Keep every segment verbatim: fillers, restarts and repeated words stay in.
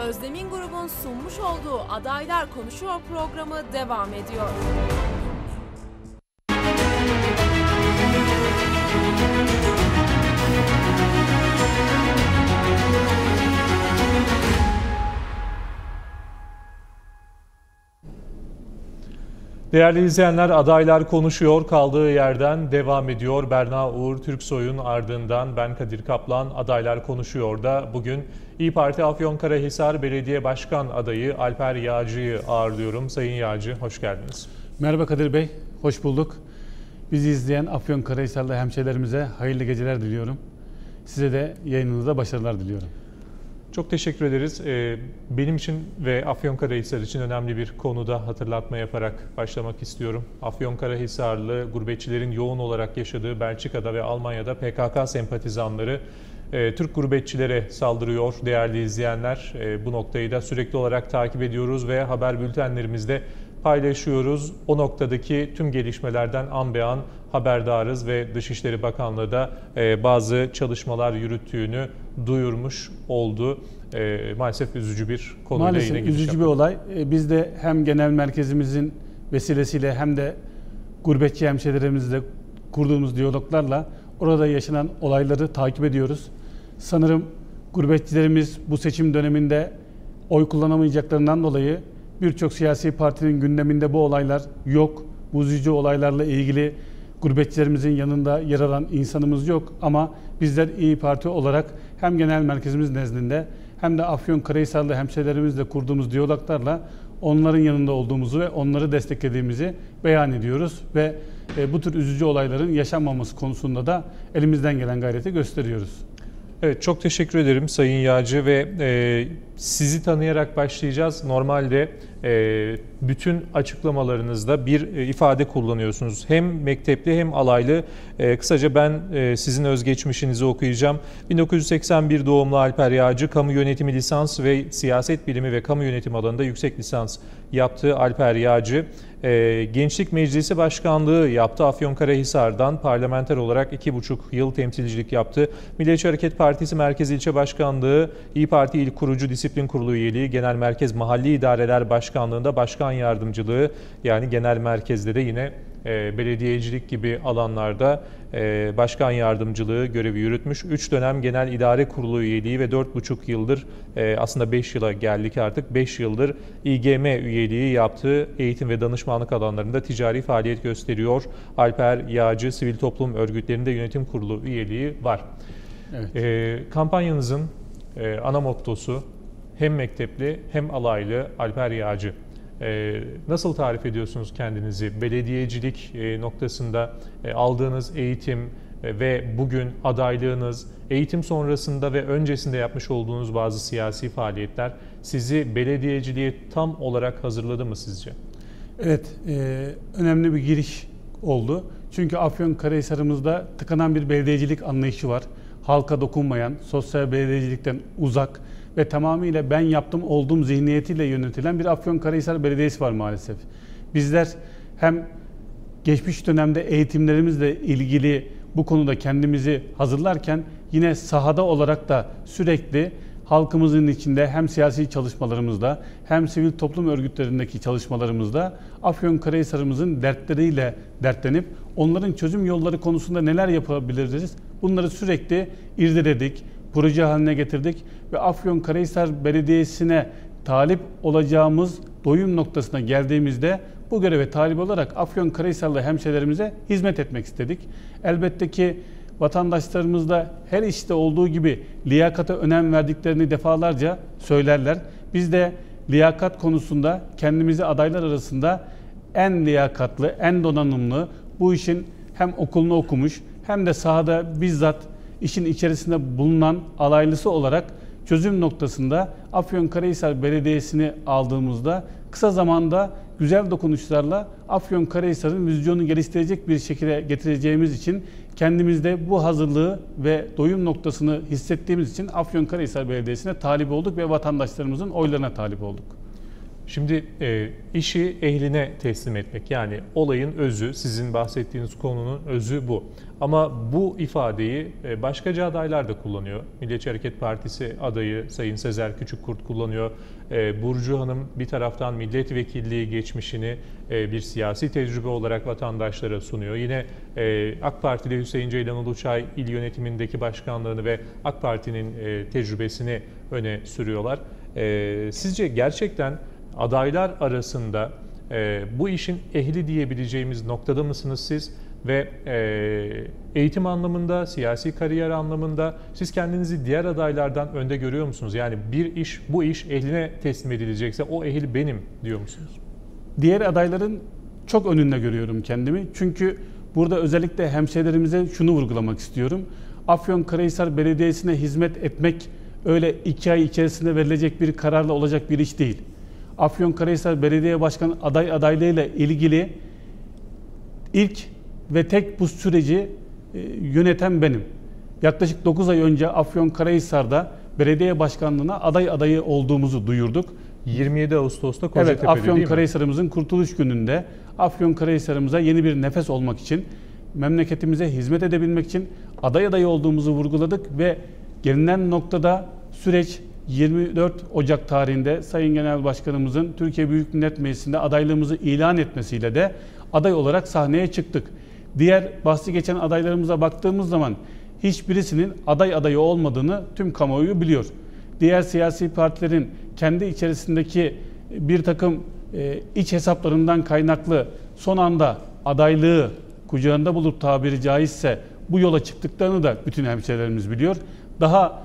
Özlem'in grubun sunmuş olduğu Adaylar Konuşuyor programı devam ediyor. Değerli izleyenler, Adaylar Konuşuyor kaldığı yerden devam ediyor. Berna Uğur Türksoy'un ardından ben Kadir Kaplan. Adaylar Konuşuyor'da bugün İYİ Parti Afyonkarahisar Belediye Başkan adayı Alper Yağcı'yı ağırlıyorum. Sayın Yağcı, hoş geldiniz. Merhaba Kadir Bey, hoş bulduk. Bizi izleyen Afyonkarahisarlı hemşehrilerimize hayırlı geceler diliyorum. Size de yayınınızda başarılar diliyorum. Çok teşekkür ederiz. Benim için ve Afyonkarahisar için önemli bir konuda hatırlatma yaparak başlamak istiyorum. Afyonkarahisarlı gurbetçilerin yoğun olarak yaşadığı Belçika'da ve Almanya'da P K K sempatizanları Türk gurbetçilere saldırıyor değerli izleyenler. Bu noktayı da sürekli olarak takip ediyoruz ve haber bültenlerimizde paylaşıyoruz. O noktadaki tüm gelişmelerden an be an haberdarız ve Dışişleri Bakanlığı da bazı çalışmalar yürüttüğünü duyurmuş oldu. Maalesef üzücü bir konuyla Maalesef yine giriş üzücü yaptık. bir olay. Biz de hem genel merkezimizin vesilesiyle hem de gurbetçi hemşehrilerimizle kurduğumuz diyaloglarla orada yaşanan olayları takip ediyoruz. Sanırım gurbetçilerimiz bu seçim döneminde oy kullanamayacaklarından dolayı birçok siyasi partinin gündeminde bu olaylar yok. Bu üzücü olaylarla ilgili gurbetçilerimizin yanında yer alan insanımız yok. Ama bizler İYİ Parti olarak hem genel merkezimiz nezdinde hem de Afyonkarahisarlı hemşehrilerimizle kurduğumuz diyaloglarla onların yanında olduğumuzu ve onları desteklediğimizi beyan ediyoruz. Ve bu tür üzücü olayların yaşanmaması konusunda da elimizden gelen gayreti gösteriyoruz. Evet, çok teşekkür ederim Sayın Yağcı ve e, sizi tanıyarak başlayacağız. Normalde e, bütün açıklamalarınızda bir e, ifade kullanıyorsunuz. Hem mektepli hem alaylı. E, kısaca ben e, sizin özgeçmişinizi okuyacağım. bin dokuz yüz seksen bir doğumlu Alper Yağcı, kamu yönetimi lisans ve siyaset bilimi ve kamu yönetimi alanında yüksek lisans yaptığı Alper Yağcı, e, Gençlik Meclisi Başkanlığı yaptı. Afyonkarahisar'dan parlamenter olarak iki buçuk yıl temsilcilik yaptı. Milliyetçi Hareket Partisi Merkez İlçe Başkanlığı, İYİ Parti İl Kurucu Disiplin Kurulu üyeliği, Genel Merkez Mahalli İdareler Başkanlığı'nda başkan yardımcılığı, yani genel merkezde de yine e, belediyecilik gibi alanlarda e, başkan yardımcılığı görevi yürütmüş. üç dönem Genel İdare Kurulu üyeliği ve dört buçuk yıldır e, aslında beş yıla geldik artık. beş yıldır İ G M üyeliği yaptığı eğitim ve danışmanlık alanlarında ticari faaliyet gösteriyor. Alper Yağcı, sivil toplum örgütlerinde yönetim kurulu üyeliği var. Evet. E, kampanyanızın e, ana mottosu hem mektepli hem alaylı Alper Yağcı. Ee, nasıl tarif ediyorsunuz kendinizi? Belediyecilik e, noktasında e, aldığınız eğitim e, ve bugün adaylığınız, eğitim sonrasında ve öncesinde yapmış olduğunuz bazı siyasi faaliyetler sizi belediyeciliğe tam olarak hazırladı mı sizce? Evet, e, önemli bir giriş oldu. Çünkü Afyonkarahisar'ımızda tıkanan bir belediyecilik anlayışı var. Halka dokunmayan, sosyal belediyecilikten uzak ve tamamıyla ben yaptım olduğum zihniyetiyle yönetilen bir Afyonkarahisar Belediyesi var maalesef. Bizler hem geçmiş dönemde eğitimlerimizle ilgili bu konuda kendimizi hazırlarken yine sahada olarak da sürekli halkımızın içinde hem siyasi çalışmalarımızda hem sivil toplum örgütlerindeki çalışmalarımızda Afyonkarahisar'ımızın dertleriyle dertlenip onların çözüm yolları konusunda neler yapabiliriz bunları sürekli irdeledik, proje haline getirdik ve Afyonkarahisar Belediyesi'ne talip olacağımız doyum noktasına geldiğimizde bu göreve talip olarak Afyonkarahisarlı hemşehrilerimize hizmet etmek istedik. Elbette ki vatandaşlarımız da her işte olduğu gibi liyakata önem verdiklerini defalarca söylerler. Biz de liyakat konusunda kendimizi adaylar arasında en liyakatlı, en donanımlı, bu işin hem okulunu okumuş hem de sahada bizzat işin içerisinde bulunan alaylısı olarak çözüm noktasında Afyonkarahisar Belediyesi'ni aldığımızda kısa zamanda güzel dokunuşlarla Afyonkarahisar'ın vizyonu geliştirecek bir şekilde getireceğimiz için kendimizde bu hazırlığı ve doyum noktasını hissettiğimiz için Afyonkarahisar Belediyesi'ne talip olduk ve vatandaşlarımızın oylarına talip olduk. Şimdi e, işi ehline teslim etmek, yani olayın özü, sizin bahsettiğiniz konunun özü bu. Ama bu ifadeyi e, başkaca adaylar da kullanıyor. Milliyetçi Hareket Partisi adayı Sayın Sezer Küçükkurt kullanıyor. E, Burcu Hanım bir taraftan milletvekilliği geçmişini e, bir siyasi tecrübe olarak vatandaşlara sunuyor. Yine e, AK Partili Hüseyin Ceylan Uluçay il yönetimindeki başkanlığını ve AK Parti'nin e, tecrübesini öne sürüyorlar. E, sizce gerçekten adaylar arasında e, bu işin ehli diyebileceğimiz noktada mısınız siz? Ve e, eğitim anlamında, siyasi kariyer anlamında siz kendinizi diğer adaylardan önde görüyor musunuz? Yani bir iş, bu iş ehline teslim edilecekse o ehil benim diyor musunuz? Diğer adayların çok önünde görüyorum kendimi. Çünkü burada özellikle hemşehrilerimize şunu vurgulamak istiyorum. Afyonkarahisar Belediyesi'ne hizmet etmek öyle iki ay içerisinde verilecek bir kararla olacak bir iş değil. Afyonkarahisar Belediye Başkanı aday adaylığıyla ilgili ilk ve tek bu süreci e, yöneten benim. Yaklaşık dokuz ay önce Afyonkarahisar'da belediye başkanlığına aday adayı olduğumuzu duyurduk. yirmi yedi Ağustos'ta Kocatepe'de, evet, Afyonkarahisar'ımızın kurtuluş gününde Afyonkarahisar'ımıza yeni bir nefes olmak için, memleketimize hizmet edebilmek için aday adayı olduğumuzu vurguladık ve gelinen noktada süreç yirmi dört Ocak tarihinde Sayın Genel Başkanımızın Türkiye Büyük Millet Meclisi'nde adaylığımızı ilan etmesiyle de aday olarak sahneye çıktık. Diğer bahsi geçen adaylarımıza baktığımız zaman hiçbirisinin aday adayı olmadığını tüm kamuoyu biliyor. Diğer siyasi partilerin kendi içerisindeki bir takım e, iç hesaplarından kaynaklı son anda adaylığı kucağında bulup tabiri caizse bu yola çıktıklarını da bütün hemşehrilerimiz biliyor. Daha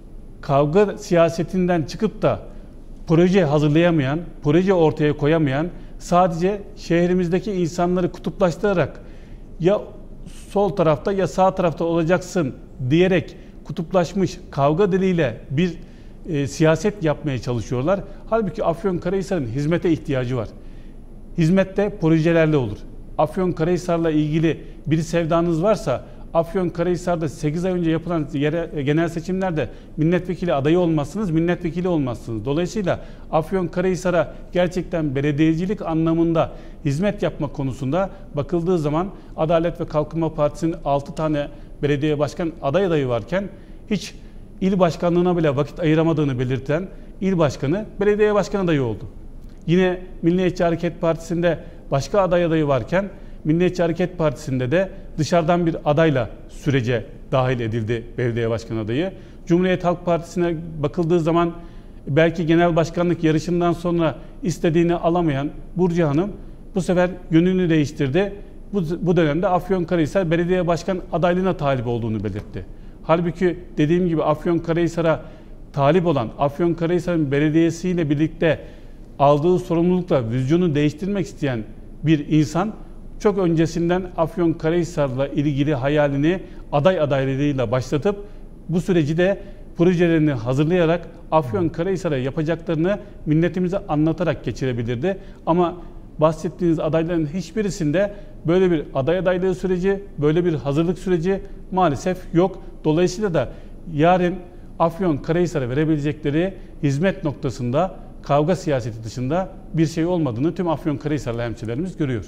kavga siyasetinden çıkıp da proje hazırlayamayan, proje ortaya koyamayan, sadece şehrimizdeki insanları kutuplaştırarak ya sol tarafta ya sağ tarafta olacaksın diyerek kutuplaşmış kavga diliyle bir e, siyaset yapmaya çalışıyorlar. Halbuki Afyonkarahisar'ın hizmete ihtiyacı var. Hizmette projelerle olur. Afyonkarahisar'la ilgili bir sevdanız varsa, Afyonkarahisar'da sekiz ay önce yapılan yere, genel seçimlerde milletvekili adayı olmazsınız, milletvekili olmazsınız. Dolayısıyla Afyonkarahisar'a gerçekten belediyecilik anlamında hizmet yapmak konusunda bakıldığı zaman Adalet ve Kalkınma Partisi'nin altı tane belediye başkan aday adayı varken hiç il başkanlığına bile vakit ayıramadığını belirten il başkanı belediye başkan adayı oldu. Yine Milliyetçi Hareket Partisi'nde başka aday adayı varken Milliyetçi Hareket Partisi'nde de dışarıdan bir adayla sürece dahil edildi belediye başkan adayı. Cumhuriyet Halk Partisi'ne bakıldığı zaman belki genel başkanlık yarışından sonra istediğini alamayan Burcu Hanım bu sefer yönünü değiştirdi. Bu, bu dönemde Afyonkarahisar belediye başkan adaylığına talip olduğunu belirtti. Halbuki dediğim gibi Afyonkarahisar'a talip olan, Afyonkarahisar'ın belediyesiyle birlikte aldığı sorumlulukla vizyonu değiştirmek isteyen bir insan çok öncesinden Afyonkarahisar'la ilgili hayalini aday adaylığıyla başlatıp bu süreci de projelerini hazırlayarak Afyonkarahisar'a yapacaklarını milletimize anlatarak geçirebilirdi. Ama bahsettiğiniz adayların hiçbirisinde böyle bir aday adaylığı süreci, böyle bir hazırlık süreci maalesef yok. Dolayısıyla da yarın Afyonkarahisar'a verebilecekleri hizmet noktasında kavga siyaseti dışında bir şey olmadığını tüm Afyonkarahisarlı hemşehrilerimiz görüyor.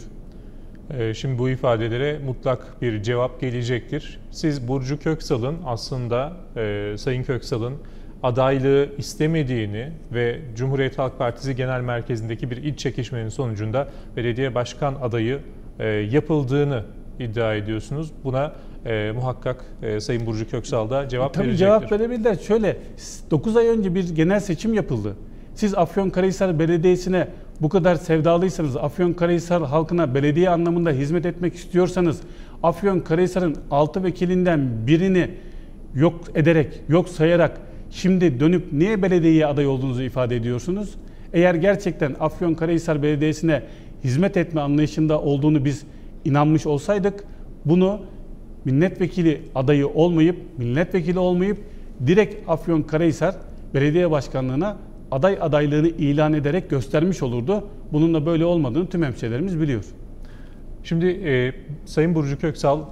Şimdi bu ifadelere mutlak bir cevap gelecektir. Siz Burcu Köksal'ın aslında e, Sayın Köksal'ın adaylığı istemediğini ve Cumhuriyet Halk Partisi Genel Merkezi'ndeki bir iç çekişmenin sonucunda belediye başkan adayı e, yapıldığını iddia ediyorsunuz. Buna e, muhakkak e, Sayın Burcu Köksal da cevap Tabii verecektir. Cevap verebilirler. Şöyle, dokuz ay önce bir genel seçim yapıldı. Siz Afyonkarahisar Belediyesi'ne bu kadar sevdalıysanız, Afyonkarahisar halkına belediye anlamında hizmet etmek istiyorsanız, Afyonkarahisar'ın altı vekilinden birini yok ederek, yok sayarak şimdi dönüp niye belediyeye aday olduğunuzu ifade ediyorsunuz? Eğer gerçekten Afyonkarahisar Belediyesi'ne hizmet etme anlayışında olduğunu biz inanmış olsaydık, bunu milletvekili adayı olmayıp, milletvekili olmayıp direkt Afyonkarahisar Belediye Başkanlığı'na aday adaylığını ilan ederek göstermiş olurdu. Bunun da böyle olmadığını tüm hemşehrilerimiz biliyor. Şimdi e, Sayın Burcu Köksal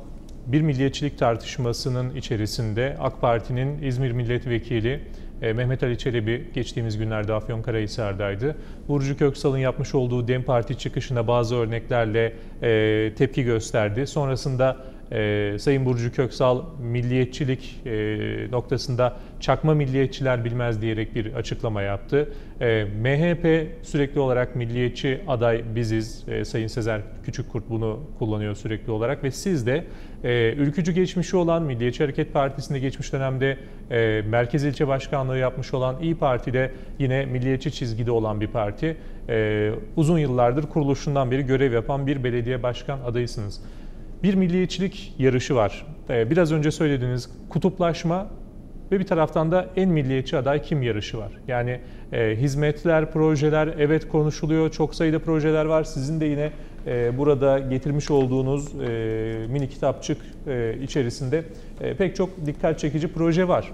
bir milliyetçilik tartışmasının içerisinde AK Parti'nin İzmir Milletvekili Mehmet Ali Çelebi geçtiğimiz günlerde Afyonkarahisar'daydı. Burcu Köksal'ın yapmış olduğu DEM Parti çıkışına bazı örneklerle e, tepki gösterdi. Sonrasında e, Sayın Burcu Köksal milliyetçilik e, noktasında çakma milliyetçiler bilmez diyerek bir açıklama yaptı. E, M H P sürekli olarak milliyetçi aday biziz. E, Sayın Sezer Küçükkurt bunu kullanıyor sürekli olarak ve siz de e, ülkücü geçmişi olan Milliyetçi Hareket Partisi'nde geçmiş dönemde e, Merkez İlçe Başkanlığı yapmış olan İYİ Parti'de yine milliyetçi çizgide olan bir parti. E, uzun yıllardır kuruluşundan beri görev yapan bir belediye başkan adayısınız. Bir milliyetçilik yarışı var. E, biraz önce söylediğiniz kutuplaşma ve bir taraftan da en milliyetçi aday kim yarışı var. Yani e, hizmetler, projeler evet konuşuluyor. Çok sayıda projeler var. Sizin de yine e, burada getirmiş olduğunuz e, mini kitapçık e, içerisinde e, pek çok dikkat çekici proje var.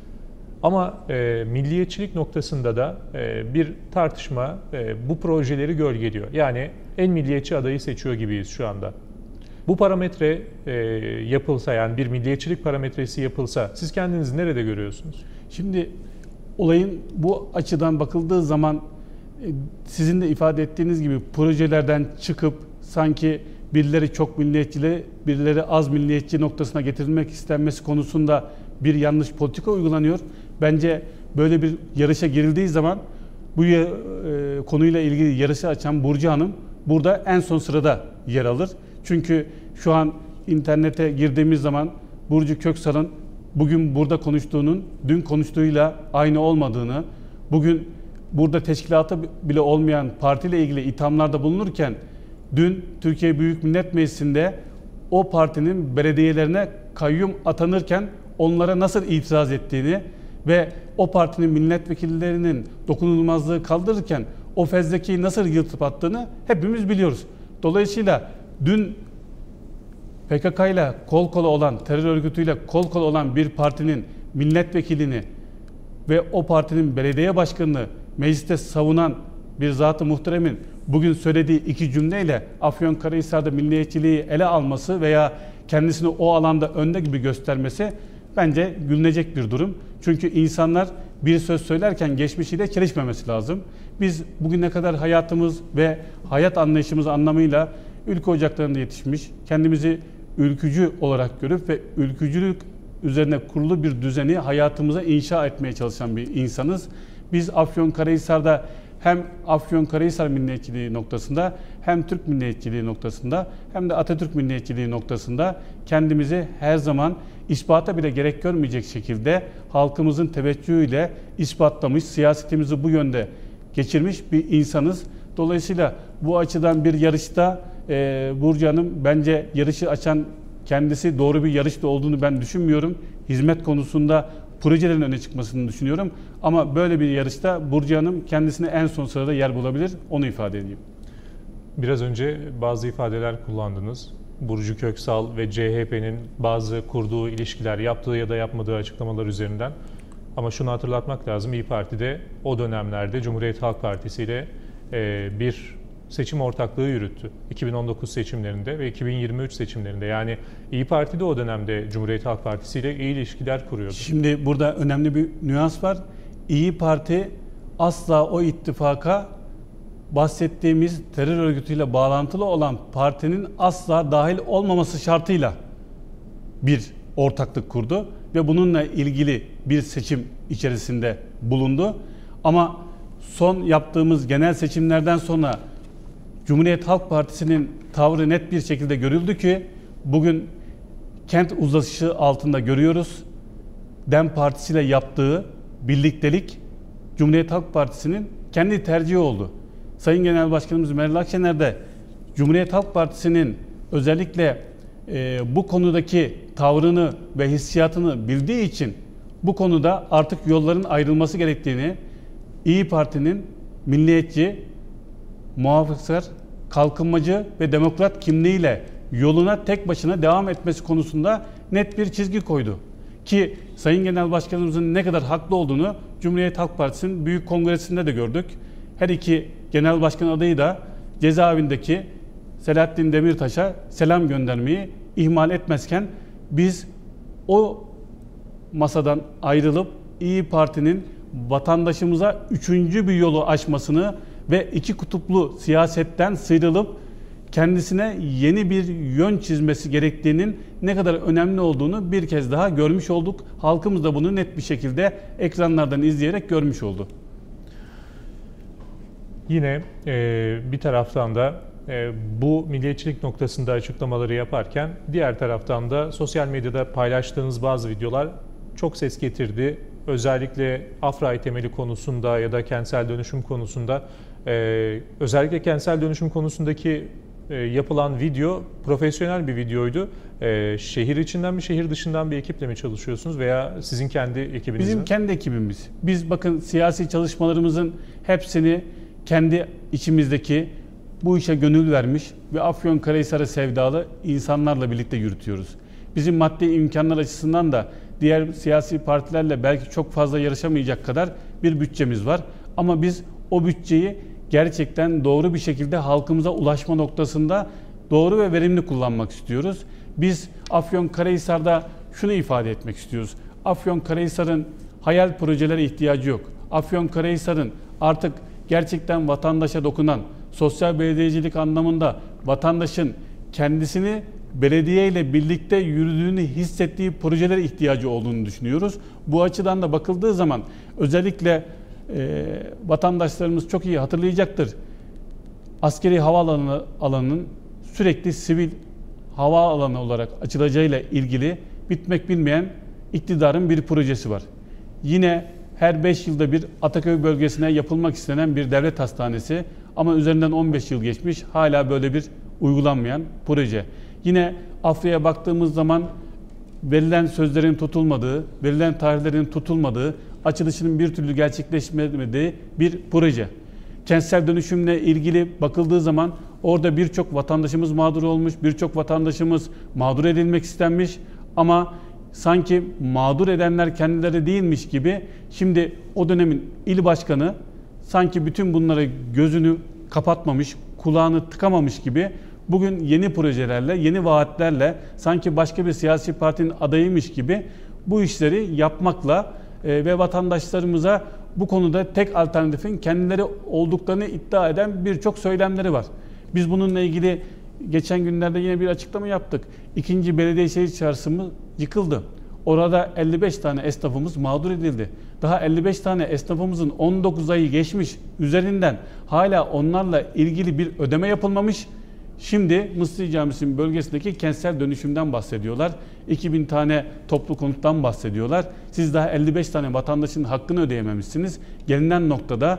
Ama e, milliyetçilik noktasında da e, bir tartışma e, bu projeleri gölgeliyor. Yani en milliyetçi adayı seçiyor gibiyiz şu anda. Bu parametre e, yapılsa, yani bir milliyetçilik parametresi yapılsa siz kendinizi nerede görüyorsunuz? Şimdi olayın bu açıdan bakıldığı zaman e, sizin de ifade ettiğiniz gibi projelerden çıkıp sanki birileri çok milliyetçi, birileri az milliyetçi noktasına getirilmek istenmesi konusunda bir yanlış politika uygulanıyor. Bence böyle bir yarışa girildiği zaman bu e, konuyla ilgili yarışı açan Burcu Hanım burada en son sırada yer alır. Çünkü şu an internete girdiğimiz zaman Burcu Köksal'ın bugün burada konuştuğunun dün konuştuğuyla aynı olmadığını, bugün burada teşkilatı bile olmayan partiyle ilgili ithamlarda bulunurken dün Türkiye Büyük Millet Meclisi'nde o partinin belediyelerine kayyum atanırken onlara nasıl itiraz ettiğini ve o partinin milletvekillerinin dokunulmazlığı kaldırırken o fezlekeyi nasıl yırtıp attığını hepimiz biliyoruz. Dolayısıyla dün P K K ile kol kola olan, terör örgütüyle kol kola olan bir partinin milletvekilini ve o partinin belediye başkanını mecliste savunan bir zat-ı muhteremin bugün söylediği iki cümleyle Afyonkarahisar'da milliyetçiliği ele alması veya kendisini o alanda önde gibi göstermesi bence gülünecek bir durum. Çünkü insanlar bir söz söylerken geçmişiyle çelişmemesi lazım. Biz bugüne kadar hayatımız ve hayat anlayışımız anlamıyla ülke ocaklarında yetişmiş, kendimizi ülkücü olarak görüp ve ülkücülük üzerine kurulu bir düzeni hayatımıza inşa etmeye çalışan bir insanız. Biz Afyonkarahisar'da hem Afyonkarahisar milliyetçiliği noktasında hem Türk milliyetçiliği noktasında hem de Atatürk milliyetçiliği noktasında kendimizi her zaman ispata bile gerek görmeyecek şekilde halkımızın teveccühüyle ispatlamış, siyasetimizi bu yönde geçirmiş bir insanız. Dolayısıyla bu açıdan bir yarışta e, Burcu Hanım bence yarışı açan kendisi doğru bir yarışta olduğunu ben düşünmüyorum. Hizmet konusunda projelerin öne çıkmasını düşünüyorum. Ama böyle bir yarışta Burcu Hanım kendisine en son sırada yer bulabilir. Onu ifade edeyim. Biraz önce bazı ifadeler kullandınız. Burcu Köksal ve C H P'nin bazı kurduğu ilişkiler, yaptığı ya da yapmadığı açıklamalar üzerinden. Ama şunu hatırlatmak lazım. İYİ Parti'de o dönemlerde Cumhuriyet Halk Partisi ile bir seçim ortaklığı yürüttü. iki bin on dokuz seçimlerinde ve iki bin yirmi üç seçimlerinde. Yani İYİ Parti de o dönemde Cumhuriyet Halk Partisi ile iyi ilişkiler kuruyordu. Şimdi burada önemli bir nüans var. İYİ Parti asla o ittifaka bahsettiğimiz terör örgütüyle bağlantılı olan partinin asla dahil olmaması şartıyla bir ortaklık kurdu ve bununla ilgili bir seçim içerisinde bulundu. Ama son yaptığımız genel seçimlerden sonra Cumhuriyet Halk Partisi'nin tavrı net bir şekilde görüldü ki bugün kent uzlaşı altında görüyoruz. DEM Partisi ile yaptığı birliktelik Cumhuriyet Halk Partisi'nin kendi tercihi oldu. Sayın Genel Başkanımız Meral Akşener de Cumhuriyet Halk Partisi'nin özellikle e, bu konudaki tavrını ve hissiyatını bildiği için bu konuda artık yolların ayrılması gerektiğini, İYİ Parti'nin milliyetçi, muhafazakar, kalkınmacı ve demokrat kimliğiyle yoluna tek başına devam etmesi konusunda net bir çizgi koydu. Ki Sayın Genel Başkanımızın ne kadar haklı olduğunu Cumhuriyet Halk Partisi'nin Büyük Kongresi'nde de gördük. Her iki Genel Başkan adayı da cezaevindeki Selahattin Demirtaş'a selam göndermeyi ihmal etmezken Biz o masadan ayrılıp İyi Parti'nin vatandaşımıza üçüncü bir yolu açmasını ve iki kutuplu siyasetten sıyrılıp kendisine yeni bir yön çizmesi gerektiğinin ne kadar önemli olduğunu bir kez daha görmüş olduk. Halkımız da bunu net bir şekilde ekranlardan izleyerek görmüş oldu. Yine e, bir taraftan da e, bu milliyetçilik noktasında açıklamaları yaparken diğer taraftan da sosyal medyada paylaştığınız bazı videolar çok ses getirdi. Özellikle Afra temeli konusunda ya da kentsel dönüşüm konusunda, e, özellikle kentsel dönüşüm konusundaki e, yapılan video profesyonel bir videoydu. E, şehir içinden mi, şehir dışından bir ekiple mi çalışıyorsunuz veya sizin kendi ekibiniz Bizim mi? kendi ekibimiz. Biz bakın siyasi çalışmalarımızın hepsini kendi içimizdeki bu işe gönül vermiş ve Afyonkarahisar'a sevdalı insanlarla birlikte yürütüyoruz. Bizim maddi imkanlar açısından da diğer siyasi partilerle belki çok fazla yarışamayacak kadar bir bütçemiz var. Ama biz o bütçeyi gerçekten doğru bir şekilde halkımıza ulaşma noktasında doğru ve verimli kullanmak istiyoruz. Biz Afyonkarahisar'da şunu ifade etmek istiyoruz. Afyonkarahisar'ın hayal projelere ihtiyacı yok. Afyonkarahisar'ın artık gerçekten vatandaşa dokunan, sosyal belediyecilik anlamında vatandaşın kendisini belediye ile birlikte yürüdüğünü hissettiği projelere ihtiyacı olduğunu düşünüyoruz. Bu açıdan da bakıldığı zaman özellikle e, vatandaşlarımız çok iyi hatırlayacaktır. Askeri havaalanı alanının sürekli sivil havaalanı olarak açılacağıyla ilgili bitmek bilmeyen iktidarın bir projesi var. Yine her beş yılda bir Ataköy bölgesine yapılmak istenen bir devlet hastanesi ama üzerinden on beş yıl geçmiş hala böyle bir uygulanmayan proje. Yine Afra'ya baktığımız zaman verilen sözlerin tutulmadığı, verilen tarihlerin tutulmadığı, açılışının bir türlü gerçekleşmediği bir proje. Kentsel dönüşümle ilgili bakıldığı zaman orada birçok vatandaşımız mağdur olmuş, birçok vatandaşımız mağdur edilmek istenmiş ama sanki mağdur edenler kendileri değilmiş gibi şimdi o dönemin il başkanı sanki bütün bunlara gözünü kapatmamış, kulağını tıkamamış gibi bugün yeni projelerle, yeni vaatlerle sanki başka bir siyasi partinin adayıymış gibi bu işleri yapmakla e, ve vatandaşlarımıza bu konuda tek alternatifin kendileri olduklarını iddia eden birçok söylemleri var. Biz bununla ilgili geçen günlerde yine bir açıklama yaptık. İkinci Belediyeshehir Çarşımız yıkıldı. Orada elli beş tane esnafımız mağdur edildi. Daha elli beş tane esnafımızın on dokuz ayı geçmiş üzerinden hala onlarla ilgili bir ödeme yapılmamış. Şimdi Mısri Camisi'nin bölgesindeki kentsel dönüşümden bahsediyorlar. iki bin tane toplu konuttan bahsediyorlar. Siz daha elli beş tane vatandaşın hakkını ödeyememişsiniz. Gelinen noktada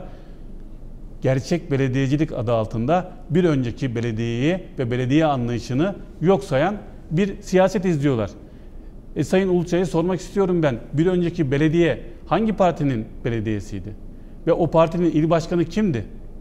gerçek belediyecilik adı altında bir önceki belediyeyi ve belediye anlayışını yok sayan bir siyaset izliyorlar. E, Sayın Uluçay'a sormak istiyorum ben. Bir önceki belediye hangi partinin belediyesiydi? Ve o partinin il başkanı kimdi?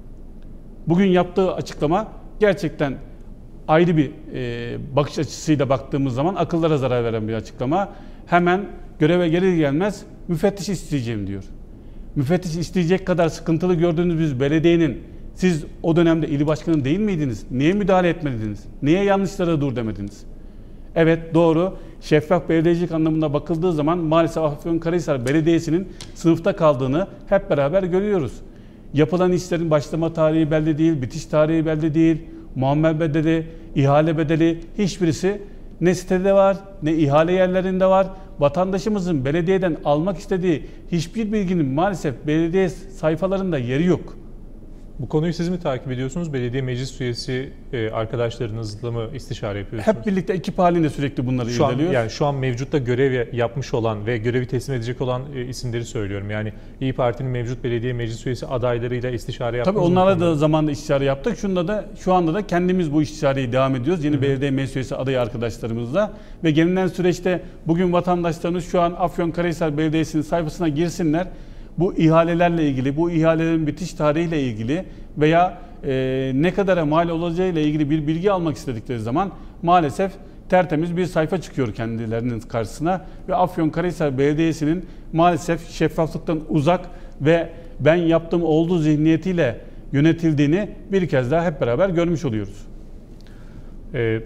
Bugün yaptığı açıklama gerçekten ayrı bir e, bakış açısıyla baktığımız zaman akıllara zarar veren bir açıklama. Hemen göreve gelir gelmez müfettiş isteyeceğim diyor. Müfettiş isteyecek kadar sıkıntılı gördüğünüz bir belediyenin siz o dönemde il başkanı değil miydiniz? Niye müdahale etmediniz? Niye yanlışlara dur demediniz? Evet doğru. Şeffaf belediyecilik anlamında bakıldığı zaman maalesef Afyonkarahisar Belediyesi'nin sınıfta kaldığını hep beraber görüyoruz. Yapılan işlerin başlama tarihi belli değil, bitiş tarihi belli değil, muammer bedeli, ihale bedeli hiçbirisi ne sitede var, ne ihale yerlerinde var. Vatandaşımızın belediyeden almak istediği hiçbir bilginin maalesef belediye sayfalarında yeri yok. Bu konuyu siz mi takip ediyorsunuz? Belediye meclis üyesi e, arkadaşlarınızla mı istişare yapıyorsunuz? Hep birlikte ekip halinde sürekli bunları şu an, irdeliyoruz. yani şu an mevcutta görev yapmış olan ve görevi teslim edecek olan e, isimleri söylüyorum. Yani İyi Parti'nin mevcut belediye meclis üyesi adaylarıyla istişare yaptınız Tabii mı? onlarla da zamanında istişare yaptık. Şunda da şu anda da kendimiz bu istişareyi devam ediyoruz. Yeni Hı-hı. belediye meclis üyesi adayı arkadaşlarımızla ve gelinen süreçte bugün vatandaşlarımız şu an Afyonkarahisar Belediyesi'nin sayfasına girsinler. Bu ihalelerle ilgili, bu ihalelerin bitiş tarihiyle ilgili veya e, ne kadara mal olacağıyla ilgili bir bilgi almak istedikleri zaman maalesef tertemiz bir sayfa çıkıyor kendilerinin karşısına ve Afyonkarahisar Belediyesi'nin maalesef şeffaflıktan uzak ve ben yaptım olduğu zihniyetiyle yönetildiğini bir kez daha hep beraber görmüş oluyoruz. Ee,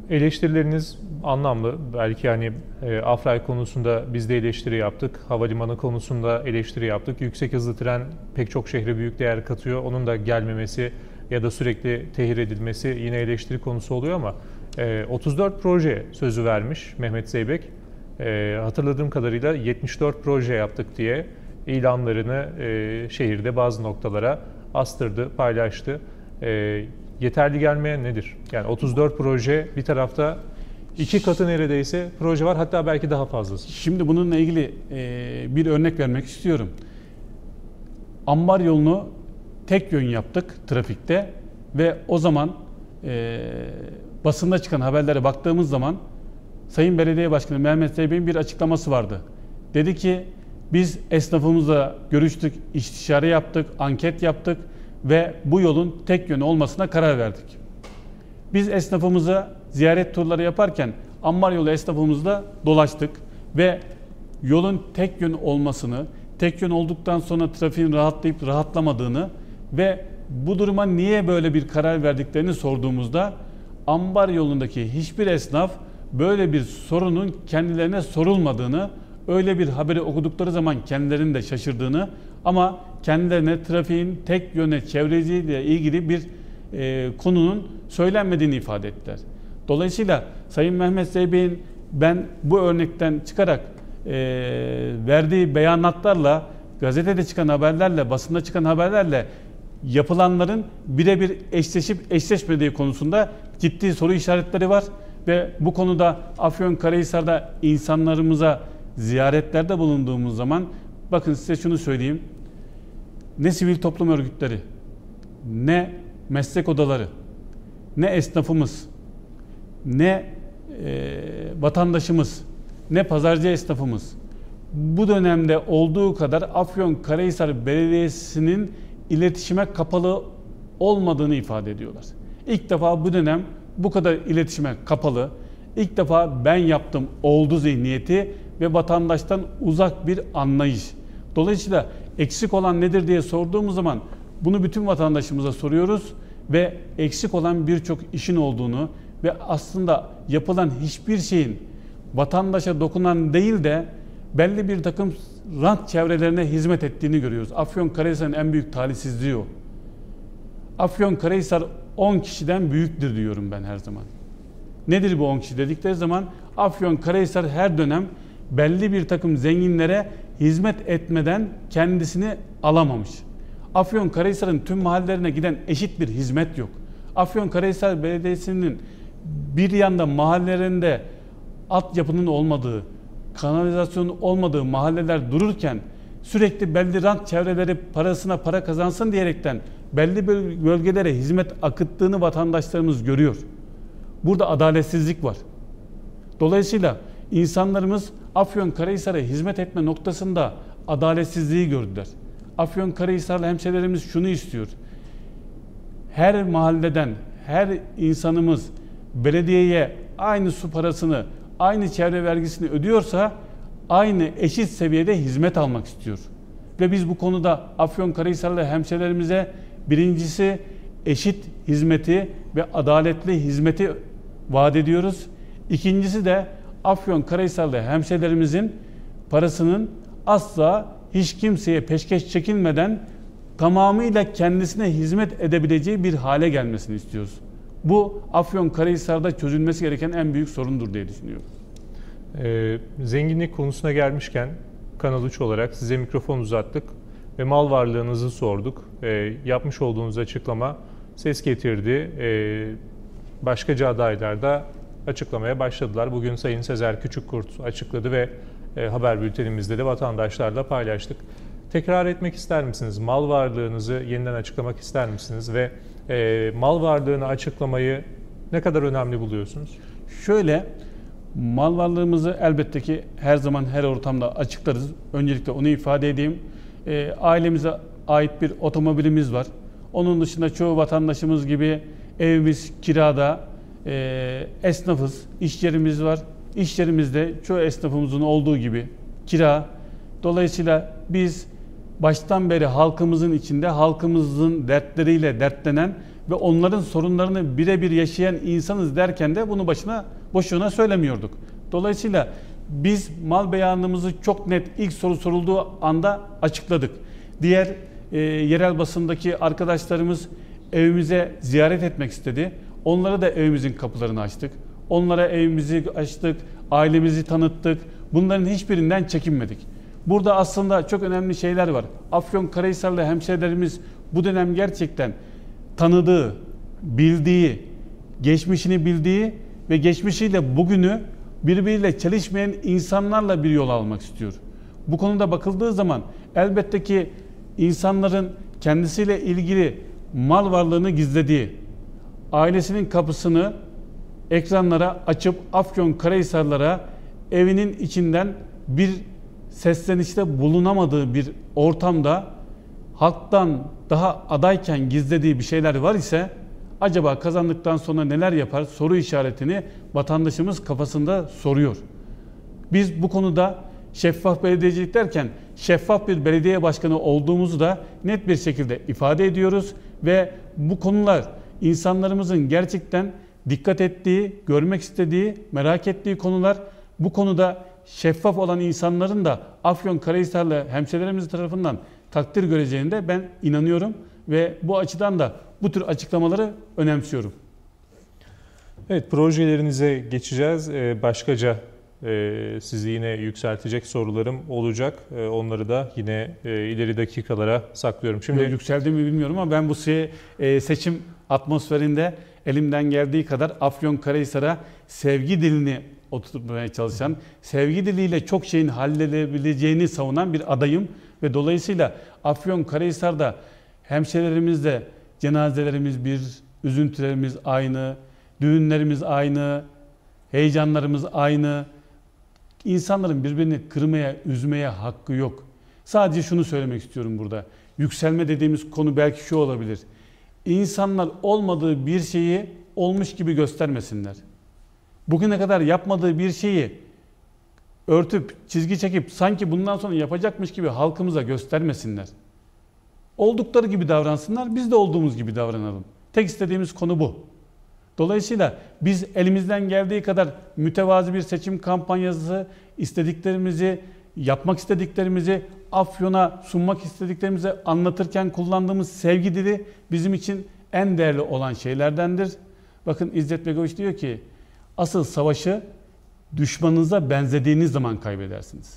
Eleştirileriniz anlamlı. Belki hani e, Afray konusunda biz de eleştiri yaptık. Havalimanı konusunda eleştiri yaptık. Yüksek hızlı tren pek çok şehre büyük değer katıyor. Onun da gelmemesi ya da sürekli tehir edilmesi yine eleştiri konusu oluyor ama e, otuz dört proje sözü vermiş Mehmet Zeybek. E, hatırladığım kadarıyla yetmiş dört proje yaptık diye ilanlarını e, şehirde bazı noktalara astırdı, paylaştı. E, yeterli gelmeyen nedir? Yani otuz dört proje, bir tarafta iki katı neredeyse proje var, hatta belki daha fazlası. Şimdi bununla ilgili e, bir örnek vermek istiyorum. Ambar yolunu tek yön yaptık trafikte ve o zaman e, basında çıkan haberlere baktığımız zaman Sayın Belediye Başkanı Mehmet Zeybek'in bir açıklaması vardı. Dedi ki biz esnafımızla görüştük, istişare yaptık, anket yaptık ve bu yolun tek yönü olmasına karar verdik. Biz esnafımıza ziyaret turları yaparken Ambar yolu esnafımızla dolaştık ve yolun tek yön olmasını, tek yön olduktan sonra trafiğin rahatlayıp rahatlamadığını ve bu duruma niye böyle bir karar verdiklerini sorduğumuzda Ambar yolundaki hiçbir esnaf böyle bir sorunun kendilerine sorulmadığını, öyle bir haberi okudukları zaman kendilerinin de şaşırdığını ama kendilerine trafiğin tek yöne çevreciyle ilgili bir e, konunun söylenmediğini ifade ettiler. Dolayısıyla Sayın Mehmet Zeybek'in ben bu örnekten çıkarak e, verdiği beyanatlarla, gazetede çıkan haberlerle, basında çıkan haberlerle yapılanların birebir eşleşip eşleşmediği konusunda ciddi soru işaretleri var ve bu konuda Afyonkarahisar'da insanlarımıza ziyaretlerde bulunduğumuz zaman bakın size şunu söyleyeyim. Ne sivil toplum örgütleri, ne meslek odaları, ne esnafımız, ne e, vatandaşımız, ne pazarcı esnafımız bu dönemde olduğu kadar Afyonkarahisar Belediyesi'nin iletişime kapalı olmadığını ifade ediyorlar. İlk defa bu dönem bu kadar iletişime kapalı, ilk defa ben yaptım oldu zihniyeti ve vatandaştan uzak bir anlayış. Dolayısıyla eksik olan nedir diye sorduğumuz zaman bunu bütün vatandaşımıza soruyoruz ve eksik olan birçok işin olduğunu ve aslında yapılan hiçbir şeyin vatandaşa dokunan değil de belli bir takım rant çevrelerine hizmet ettiğini görüyoruz. Afyonkarahisar'ın en büyük talihsizliği o. Afyonkarahisar on kişiden büyüktür diyorum ben her zaman. Nedir bu on kişi dedikleri zaman Afyonkarahisar her dönem belli bir takım zenginlere hizmet etmeden kendisini alamamış. Afyonkarahisar'ın tüm mahallelerine giden eşit bir hizmet yok. Afyonkarahisar Belediyesi'nin bir yanda mahallelerinde altyapının olmadığı, kanalizasyonun olmadığı mahalleler dururken sürekli belli rant çevreleri parasına para kazansın diyerekten belli bölgelere hizmet akıttığını vatandaşlarımız görüyor. Burada adaletsizlik var. Dolayısıyla insanlarımız Afyonkarahisar'a hizmet etme noktasında adaletsizliği gördüler. Afyonkarahisarlı hemşehrilerimiz şunu istiyor. Her mahalleden her insanımız belediyeye aynı su parasını, aynı çevre vergisini ödüyorsa aynı eşit seviyede hizmet almak istiyor. Ve biz bu konuda Afyonkarahisarlı hemşehrilerimize birincisi eşit hizmeti ve adaletli hizmeti vaat ediyoruz. İkincisi de Afyonkarahisarlı hemşehrilerimizin parasının asla hiç kimseye peşkeş çekilmeden tamamıyla kendisine hizmet edebileceği bir hale gelmesini istiyoruz. Bu Afyonkarahisar'da çözülmesi gereken en büyük sorundur diye düşünüyorum. Ee, zenginlik konusuna gelmişken Kanal üç olarak size mikrofon uzattık ve mal varlığınızı sorduk. Ee, yapmış olduğunuz açıklama ses getirdi. Ee, başkaca adaylar da açıklamaya başladılar. Bugün Sayın Sezer Küçükkurt açıkladı ve e, haber bültenimizde de vatandaşlarla paylaştık. Tekrar etmek ister misiniz? Mal varlığınızı yeniden açıklamak ister misiniz? Ve e, mal varlığını açıklamayı ne kadar önemli buluyorsunuz? Şöyle, mal varlığımızı elbette ki her zaman her ortamda açıklarız. Öncelikle onu ifade edeyim. E, ailemize ait bir otomobilimiz var. Onun dışında çoğu vatandaşımız gibi evimiz kirada, e, esnafız, iş yerimiz var. İş yerimizde çoğu esnafımızın olduğu gibi kira. Dolayısıyla biz baştan beri halkımızın içinde halkımızın dertleriyle dertlenen ve onların sorunlarını birebir yaşayan insanız derken de bunu başına boşuna söylemiyorduk. Dolayısıyla biz mal beyanımızı çok net ilk soru sorulduğu anda açıkladık. Diğer e, yerel basındaki arkadaşlarımız evimize ziyaret etmek istedi. Onlara da evimizin kapılarını açtık. Onlara evimizi açtık, ailemizi tanıttık. Bunların hiçbirinden çekinmedik. Burada aslında çok önemli şeyler var. Afyonkarahisarlı hemşehrilerimiz bu dönem gerçekten tanıdığı, bildiği, geçmişini bildiği ve geçmişiyle bugünü birbiriyle çelişmeyen insanlarla bir yol almak istiyor. Bu konuda bakıldığı zaman elbette ki insanların kendisiyle ilgili mal varlığını gizlediği, ailesinin kapısını ekranlara açıp Afyonkarahisarlara evinin içinden bir seslenişte bulunamadığı bir ortamda halktan daha adayken gizlediği bir şeyler var ise acaba kazandıktan sonra neler yapar soru işaretini vatandaşımız kafasında soruyor. Biz bu konuda şeffaf belediyecilik derken şeffaf bir belediye başkanı olduğumuzu da net bir şekilde ifade ediyoruz ve bu konular insanlarımızın gerçekten dikkat ettiği, görmek istediği, merak ettiği konular. Bu konuda şeffaf olan insanların da Afyonkarahisarlı hemşehrilerimiz tarafından takdir göreceğine de ben inanıyorum ve bu açıdan da bu tür açıklamaları önemsiyorum. Evet, projelerinize geçeceğiz. Başkaca sizi yine yükseltecek sorularım olacak. Onları da yine ileri dakikalara saklıyorum. Şimdi Yok, yükseldiğimi bilmiyorum ama ben bu seçim atmosferinde elimden geldiği kadar Afyonkarahisar'a sevgi dilini oturtmaya çalışan, sevgi diliyle çok şeyin halledilebileceğini savunan bir adayım ve dolayısıyla Afyonkarahisar'da hemşehrilerimizle cenazelerimiz bir, üzüntülerimiz aynı, düğünlerimiz aynı, heyecanlarımız aynı. İnsanların birbirini kırmaya, üzmeye hakkı yok. Sadece şunu söylemek istiyorum burada. Yükselme dediğimiz konu belki şu olabilir. İnsanlar olmadığı bir şeyi olmuş gibi göstermesinler. Bugüne kadar yapmadığı bir şeyi örtüp, çizgi çekip sanki bundan sonra yapacakmış gibi halkımıza göstermesinler. Oldukları gibi davransınlar, biz de olduğumuz gibi davranalım. Tek istediğimiz konu bu. Dolayısıyla biz elimizden geldiği kadar mütevazi bir seçim kampanyası, istediklerimizi, yapmak istediklerimizi, Afyon'a sunmak istediklerimizi anlatırken kullandığımız sevgi dili bizim için en değerli olan şeylerdendir. Bakın İzzet Begoviç diyor ki, asıl savaşı düşmanınıza benzediğiniz zaman kaybedersiniz.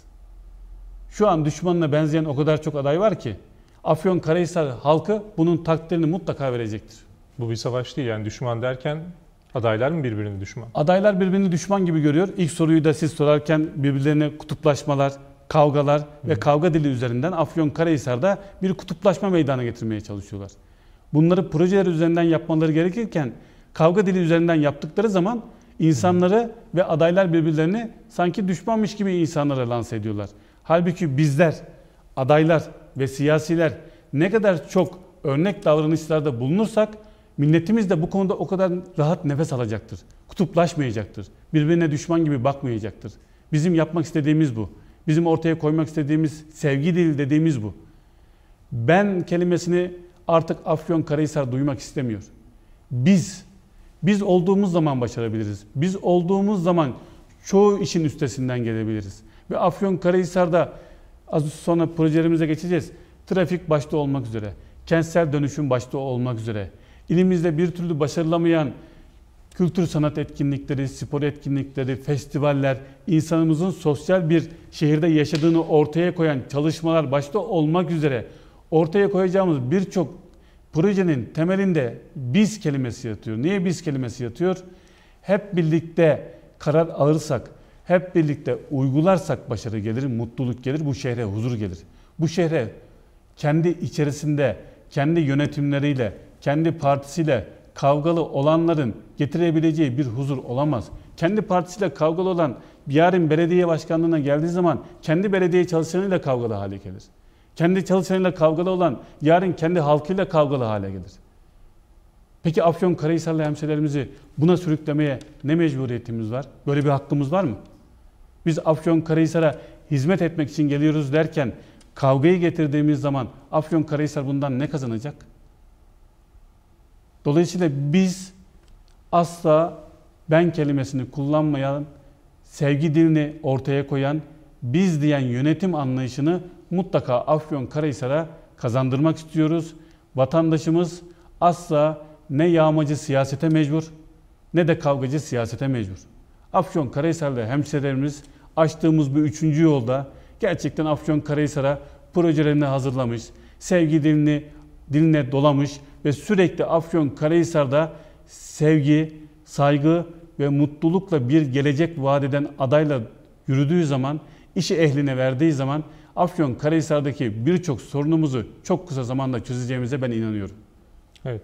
Şu an düşmanına benzeyen o kadar çok aday var ki, Afyonkarahisar halkı bunun takdirini mutlaka verecektir. Bu bir savaş değil, yani düşman derken adaylar mı birbirini düşman? Adaylar birbirini düşman gibi görüyor. İlk soruyu da siz sorarken birbirlerine kutuplaşmalar, kavgalar Hı. ve kavga dili üzerinden Afyonkarahisar'da bir kutuplaşma meydana getirmeye çalışıyorlar. Bunları projeler üzerinden yapmaları gerekirken kavga dili üzerinden yaptıkları zaman insanları Hı. ve adaylar birbirlerini sanki düşmanmış gibi insanlara lanse ediyorlar. Halbuki bizler, adaylar ve siyasiler ne kadar çok örnek davranışlarda bulunursak milletimiz de bu konuda o kadar rahat nefes alacaktır. Kutuplaşmayacaktır. Birbirine düşman gibi bakmayacaktır. Bizim yapmak istediğimiz bu. Bizim ortaya koymak istediğimiz sevgi dili dediğimiz bu. Ben kelimesini artık Afyonkarahisar duymak istemiyor. Biz, biz olduğumuz zaman başarabiliriz. Biz olduğumuz zaman çoğu işin üstesinden gelebiliriz. Ve Afyonkarahisar'da az sonra projelerimize geçeceğiz. Trafik başta olmak üzere, kentsel dönüşüm başta olmak üzere, İlimizde bir türlü başarılamayan kültür sanat etkinlikleri, spor etkinlikleri, festivaller, insanımızın sosyal bir şehirde yaşadığını ortaya koyan çalışmalar başta olmak üzere ortaya koyacağımız birçok projenin temelinde biz kelimesi yatıyor. Niye biz kelimesi yatıyor? Hep birlikte karar alırsak, hep birlikte uygularsak başarı gelir, mutluluk gelir, bu şehre huzur gelir. Bu şehre kendi içerisinde, kendi yönetimleriyle, kendi partisiyle kavgalı olanların getirebileceği bir huzur olamaz. Kendi partisiyle kavgalı olan yarın belediye başkanlığına geldiği zaman kendi belediye çalışanıyla kavgalı hale gelir. Kendi çalışanıyla kavgalı olan yarın kendi halkıyla kavgalı hale gelir. Peki Afyonkarahisarlı hemşehrilerimizi buna sürüklemeye ne mecburiyetimiz var? Böyle bir hakkımız var mı? Biz Afyonkarahisar'a hizmet etmek için geliyoruz derken kavgayı getirdiğimiz zaman Afyonkarahisar bundan ne kazanacak? Dolayısıyla biz asla ben kelimesini kullanmayan, sevgi dilini ortaya koyan, biz diyen yönetim anlayışını mutlaka Afyonkarahisar'a kazandırmak istiyoruz. Vatandaşımız asla ne yağmacı siyasete mecbur ne de kavgacı siyasete mecbur. Afyonkarahisar'la hemşehrilerimiz açtığımız bu üçüncü yolda gerçekten Afyonkarahisar'a projelerini hazırlamış, sevgi dilini diline dolamış ve sürekli Afyonkarahisar'da sevgi, saygı ve mutlulukla bir gelecek vaat eden adayla yürüdüğü zaman, işi ehline verdiği zaman Afyonkarahisar'daki birçok sorunumuzu çok kısa zamanda çözeceğimize ben inanıyorum. Evet.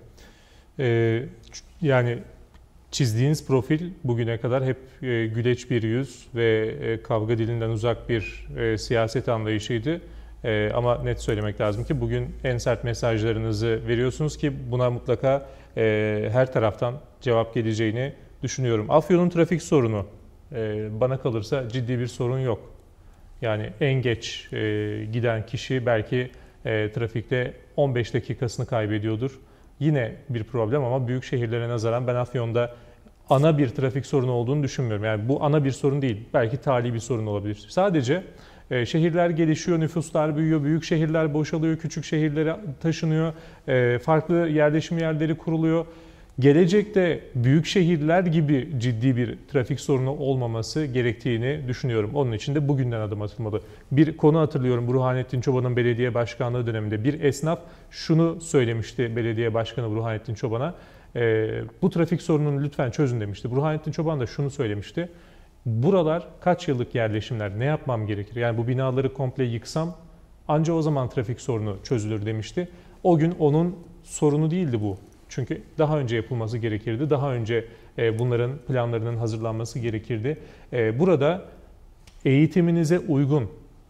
Ee, yani çizdiğiniz profil bugüne kadar hep e, güleç bir yüz ve e, kavga dilinden uzak bir e, siyaset anlayışıydı. E, ama net söylemek lazım ki bugün en sert mesajlarınızı veriyorsunuz ki buna mutlaka e, her taraftan cevap geleceğini düşünüyorum. Afyon'un trafik sorunu e, bana kalırsa ciddi bir sorun yok. Yani en geç e, giden kişi belki e, trafikte on beş dakikasını kaybediyordur. Yine bir problem ama büyük şehirlere nazaran ben Afyon'da ana bir trafik sorunu olduğunu düşünmüyorum. Yani bu ana bir sorun değil. Belki tali bir sorun olabilir. Sadece e, şehirler gelişiyor, nüfuslar büyüyor, büyük şehirler boşalıyor, küçük şehirlere taşınıyor, e, farklı yerleşim yerleri kuruluyor. Gelecekte büyük şehirler gibi ciddi bir trafik sorunu olmaması gerektiğini düşünüyorum. Onun için de bugünden adım atılmalı. Bir konu hatırlıyorum, Burhanettin Çoban'ın belediye başkanlığı döneminde bir esnaf şunu söylemişti belediye başkanı Burhanettin Çoban'a. E, bu trafik sorununu lütfen çözün demişti. Burhanettin Çoban da şunu söylemişti. Buralar kaç yıllık yerleşimler, ne yapmam gerekir? Yani bu binaları komple yıksam anca o zaman trafik sorunu çözülür demişti. O gün onun sorunu değildi bu. Çünkü daha önce yapılması gerekirdi. Daha önce bunların planlarının hazırlanması gerekirdi. Burada eğitiminize uygun,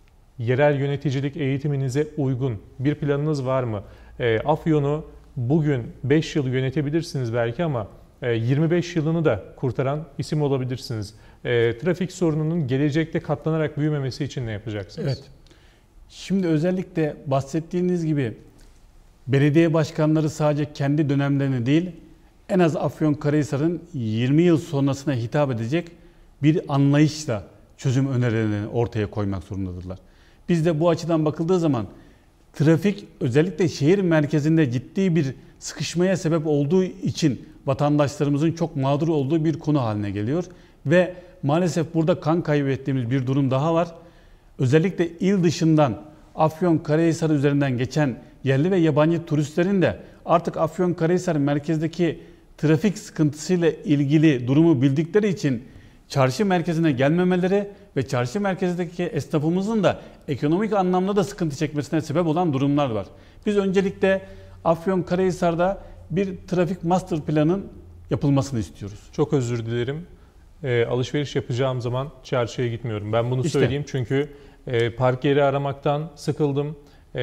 yerel yöneticilik eğitiminize uygun bir planınız var mı? Afyon'u bugün beş yıl yönetebilirsiniz belki ama yirmi beş yılını da kurtaran isim olabilirsiniz. Trafik sorununun gelecekte katlanarak büyümemesi için ne yapacaksınız? Evet. Şimdi özellikle bahsettiğiniz gibi belediye başkanları sadece kendi dönemlerini değil, en az Afyonkarahisar'ın yirmi yıl sonrasına hitap edecek bir anlayışla çözüm önerilerini ortaya koymak zorundadırlar. Biz de bu açıdan bakıldığı zaman trafik özellikle şehir merkezinde ciddi bir sıkışmaya sebep olduğu için vatandaşlarımızın çok mağdur olduğu bir konu haline geliyor. Ve maalesef burada kan kaybettiğimiz bir durum daha var. Özellikle il dışından Afyonkarahisar üzerinden geçen yerli ve yabancı turistlerin de artık Afyonkarahisar merkezdeki trafik sıkıntısıyla ilgili durumu bildikleri için çarşı merkezine gelmemeleri ve çarşı merkezindeki esnafımızın da ekonomik anlamda da sıkıntı çekmesine sebep olan durumlar var. Biz öncelikle Afyonkarahisar'da bir trafik master planın yapılmasını istiyoruz. Çok özür dilerim. E, alışveriş yapacağım zaman çarşıya gitmiyorum. Ben bunu İşte. söyleyeyim çünkü e, park yeri aramaktan sıkıldım.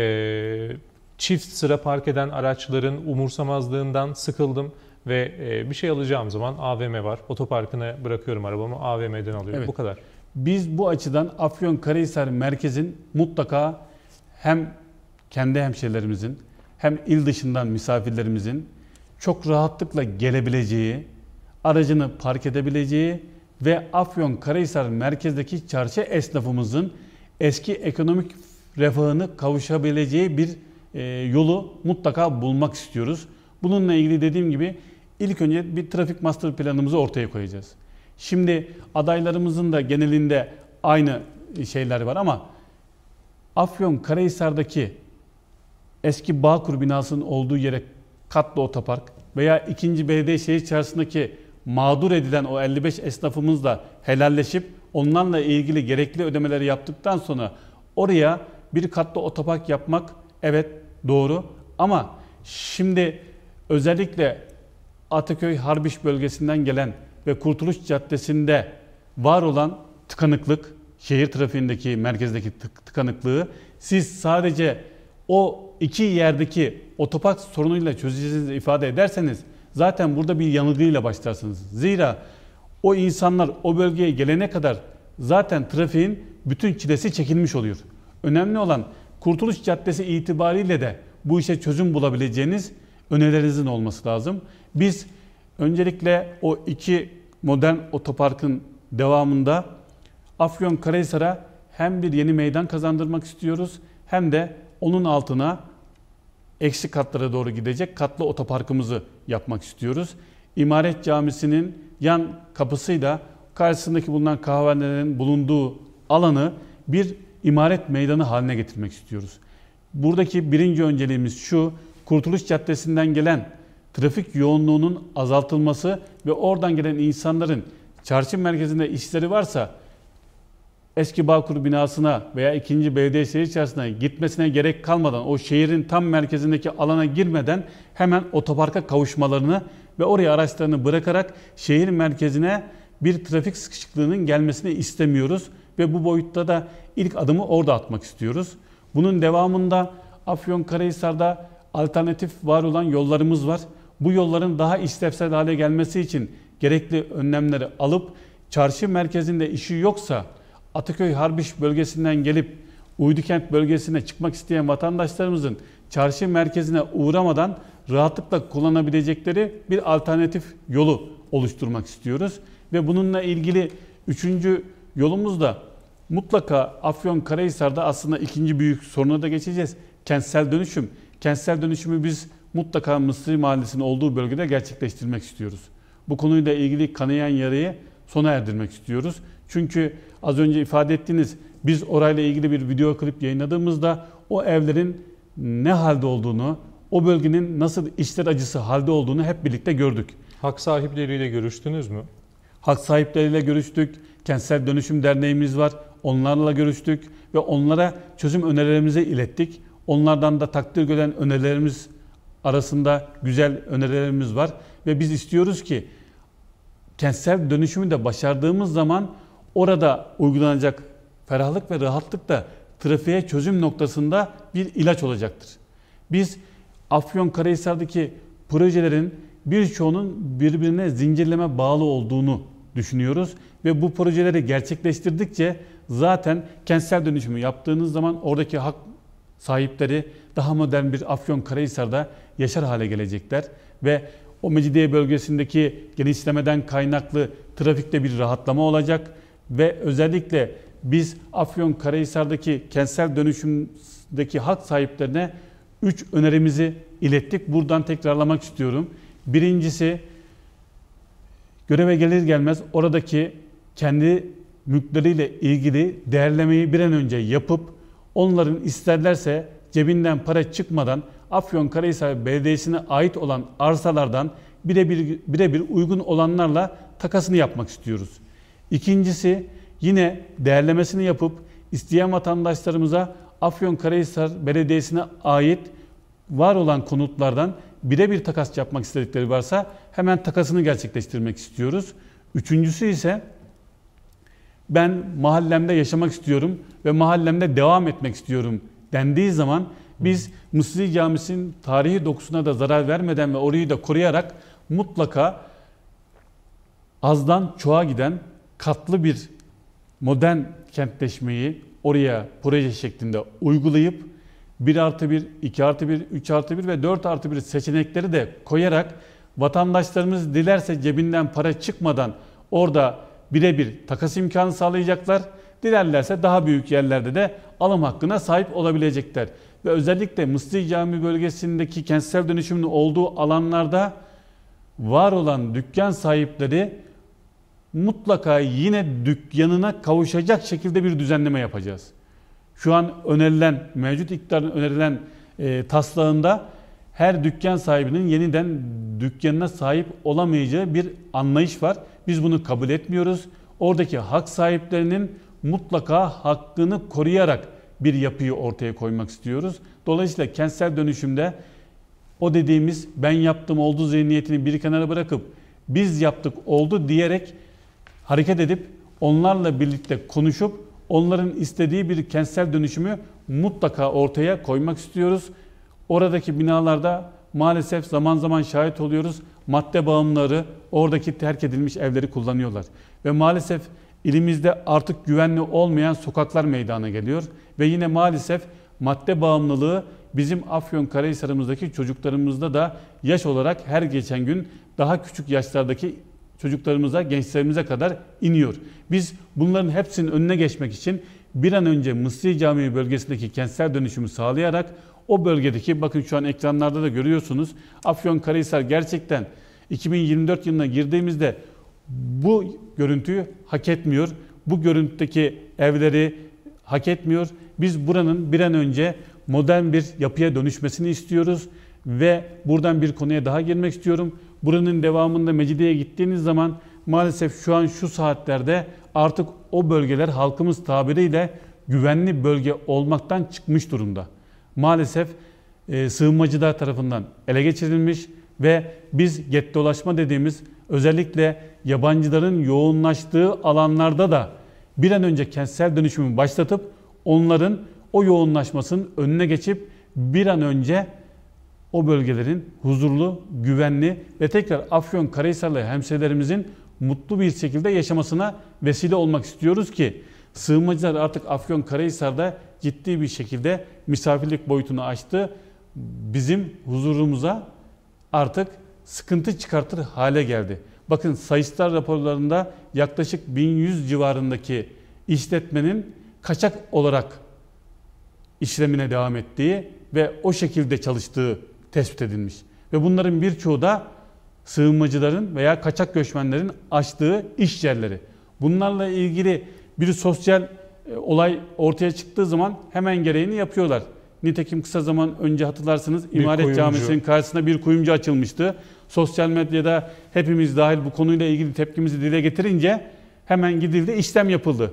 E, çift sıra park eden araçların umursamazlığından sıkıldım. Ve e, bir şey alacağım zaman A V M var. Otoparkına bırakıyorum arabamı, A V M'den alıyorum. Evet. Bu kadar. Biz bu açıdan Afyonkarahisar merkezin mutlaka hem kendi hemşehrilerimizin hem il dışından misafirlerimizin çok rahatlıkla gelebileceği, aracını park edebileceği ve Afyonkarahisar merkezdeki çarşı esnafımızın eski ekonomik refahını kavuşabileceği bir e, yolu mutlaka bulmak istiyoruz. Bununla ilgili dediğim gibi ilk önce bir trafik master planımızı ortaya koyacağız. Şimdi adaylarımızın da genelinde aynı şeyler var ama Afyonkarahisar'daki eski Bağkur binasının olduğu yere katlı otopark veya ikinci belediye şehir çarşısındaki mağdur edilen o elli beş esnafımızla helalleşip onlarla ilgili gerekli ödemeleri yaptıktan sonra oraya bir katlı otopark yapmak evet doğru ama şimdi özellikle Ataköy Harbiş bölgesinden gelen ve Kurtuluş Caddesi'nde var olan tıkanıklık, şehir trafiğindeki merkezdeki tık tıkanıklığı siz sadece o iki yerdeki otopark sorunuyla çözeceğinizi ifade ederseniz zaten burada bir yanılgıyla başlarsınız. Zira o insanlar o bölgeye gelene kadar zaten trafiğin bütün çilesi çekilmiş oluyor. Önemli olan Kurtuluş Caddesi itibariyle de bu işe çözüm bulabileceğiniz önerilerinizin olması lazım. Biz öncelikle o iki modern otoparkın devamında Afyonkarahisar'a hem bir yeni meydan kazandırmak istiyoruz hem de onun altına eksi katlara doğru gidecek katlı otoparkımızı yapmak istiyoruz. İmaret Camisi'nin yan kapısıyla karşısındaki bulunan kahvehanelerin bulunduğu alanı bir imaret meydanı haline getirmek istiyoruz. Buradaki birinci önceliğimiz şu: Kurtuluş Caddesi'nden gelen trafik yoğunluğunun azaltılması ve oradan gelen insanların çarşı merkezinde işleri varsa eski Bağkur binasına veya ikinci belediye şehir içerisine gitmesine gerek kalmadan, o şehrin tam merkezindeki alana girmeden hemen otoparka kavuşmalarını ve oraya araçlarını bırakarak şehir merkezine bir trafik sıkışıklığının gelmesini istemiyoruz ve bu boyutta da ilk adımı orada atmak istiyoruz. Bunun devamında Afyonkarahisar'da alternatif var olan yollarımız var. Bu yolların daha işlevsel hale gelmesi için gerekli önlemleri alıp çarşı merkezinde işi yoksa Ataköy Harbiş bölgesinden gelip Uydukent bölgesine çıkmak isteyen vatandaşlarımızın çarşı merkezine uğramadan rahatlıkla kullanabilecekleri bir alternatif yolu oluşturmak istiyoruz. Ve bununla ilgili üçüncü yolumuz da mutlaka Afyonkarahisar'da aslında ikinci büyük soruna da geçeceğiz. Kentsel dönüşüm. Kentsel dönüşümü biz mutlaka Mısri Mahallesi'nin olduğu bölgede gerçekleştirmek istiyoruz. Bu konuyla ilgili kanayan yarayı sona erdirmek istiyoruz. Çünkü az önce ifade ettiğiniz, biz orayla ilgili bir video klip yayınladığımızda o evlerin ne halde olduğunu, o bölgenin nasıl içler acısı halde olduğunu hep birlikte gördük. Hak sahipleriyle görüştünüz mü? Hak sahipleriyle görüştük. Kentsel Dönüşüm Derneğimiz var. Onlarla görüştük ve onlara çözüm önerilerimizi ilettik. Onlardan da takdir gören önerilerimiz arasında güzel önerilerimiz var. Ve biz istiyoruz ki kentsel dönüşümü de başardığımız zaman orada uygulanacak ferahlık ve rahatlık da trafiğe çözüm noktasında bir ilaç olacaktır. Biz Afyonkarahisar'daki projelerin birçoğunun birbirine zincirleme bağlı olduğunu düşünüyoruz ve bu projeleri gerçekleştirdikçe zaten kentsel dönüşümü yaptığınız zaman oradaki hak sahipleri daha modern bir Afyonkarahisar'da yaşar hale gelecekler ve o Mecidiye bölgesindeki genişlemeden kaynaklı trafikte bir rahatlama olacak ve özellikle biz Afyonkarahisar'daki kentsel dönüşümdeki hak sahiplerine üç önerimizi ilettik. Buradan tekrarlamak istiyorum. Birincisi, göreve gelir gelmez oradaki kendi mülkleriyle ilgili değerlemeyi bir an önce yapıp onların isterlerse cebinden para çıkmadan Afyonkarahisar Belediyesi'ne ait olan arsalardan birebir birebir uygun olanlarla takasını yapmak istiyoruz. İkincisi, yine değerlemesini yapıp isteyen vatandaşlarımıza Afyonkarahisar Belediyesi'ne ait var olan konutlardan birebir takas yapmak istedikleri varsa hemen takasını gerçekleştirmek istiyoruz. Üçüncüsü ise ben mahallemde yaşamak istiyorum ve mahallemde devam etmek istiyorum dendiği zaman biz Mısri Camisi'nin tarihi dokusuna da zarar vermeden ve orayı da koruyarak mutlaka azdan çoğa giden katlı bir modern kentleşmeyi oraya proje şeklinde uygulayıp bir artı bir, iki artı bir, üç artı bir ve dört artı bir seçenekleri de koyarak vatandaşlarımız dilerse cebinden para çıkmadan orada birebir takas imkanı sağlayacaklar. Dilerlerse daha büyük yerlerde de alım hakkına sahip olabilecekler. Ve özellikle Mısri Cami bölgesindeki kentsel dönüşümün olduğu alanlarda var olan dükkan sahipleri mutlaka yine dükkanına kavuşacak şekilde bir düzenleme yapacağız. Şu an önerilen, mevcut iktidarın önerilen e, taslağında her dükkan sahibinin yeniden dükkanına sahip olamayacağı bir anlayış var. Biz bunu kabul etmiyoruz. Oradaki hak sahiplerinin mutlaka hakkını koruyarak bir yapıyı ortaya koymak istiyoruz. Dolayısıyla kentsel dönüşümde o dediğimiz ben yaptım oldu zihniyetini bir kenara bırakıp biz yaptık oldu diyerek hareket edip onlarla birlikte konuşup onların istediği bir kentsel dönüşümü mutlaka ortaya koymak istiyoruz. Oradaki binalarda maalesef zaman zaman şahit oluyoruz. Madde bağımlıları oradaki terk edilmiş evleri kullanıyorlar. Ve maalesef ilimizde artık güvenli olmayan sokaklar meydana geliyor. Ve yine maalesef madde bağımlılığı bizim Afyonkarahisar'ımızdaki çocuklarımızda da yaş olarak her geçen gün daha küçük yaşlardaki çocuklarımıza, gençlerimize kadar iniyor. Biz bunların hepsinin önüne geçmek için bir an önce Mısri Camii bölgesindeki kentsel dönüşümü sağlayarak o bölgedeki, bakın şu an ekranlarda da görüyorsunuz, Afyonkarahisar gerçekten iki bin yirmi dört yılına girdiğimizde bu görüntüyü hak etmiyor. Bu görüntüdeki evleri hak etmiyor. Biz buranın bir an önce modern bir yapıya dönüşmesini istiyoruz ve buradan bir konuya daha girmek istiyorum. Buranın devamında Mecidiye'ye gittiğiniz zaman maalesef şu an şu saatlerde artık o bölgeler halkımız tabiriyle güvenli bölge olmaktan çıkmış durumda. Maalesef e, sığınmacılar tarafından ele geçirilmiş ve biz gettolaşma dediğimiz özellikle yabancıların yoğunlaştığı alanlarda da bir an önce kentsel dönüşümü başlatıp onların o yoğunlaşmasının önüne geçip bir an önce o bölgelerin huzurlu, güvenli ve tekrar Afyonkarahisarlı hemşehrilerimizin mutlu bir şekilde yaşamasına vesile olmak istiyoruz ki sığınmacılar artık Afyonkarahisar'da ciddi bir şekilde misafirlik boyutunu aştı. Bizim huzurumuza artık sıkıntı çıkartır hale geldi. Bakın Sayıştay raporlarında yaklaşık bin yüz civarındaki işletmenin kaçak olarak işlemine devam ettiği ve o şekilde çalıştığı tespit edilmiş. Ve bunların birçoğu da sığınmacıların veya kaçak göçmenlerin açtığı iş yerleri. Bunlarla ilgili bir sosyal e, olay ortaya çıktığı zaman hemen gereğini yapıyorlar. Nitekim kısa zaman önce hatırlarsınız Bir İmaret kuyumcu. Camisi'nin karşısında bir kuyumcu açılmıştı. Sosyal medyada hepimiz dahil bu konuyla ilgili tepkimizi dile getirince hemen gidildi, işlem yapıldı.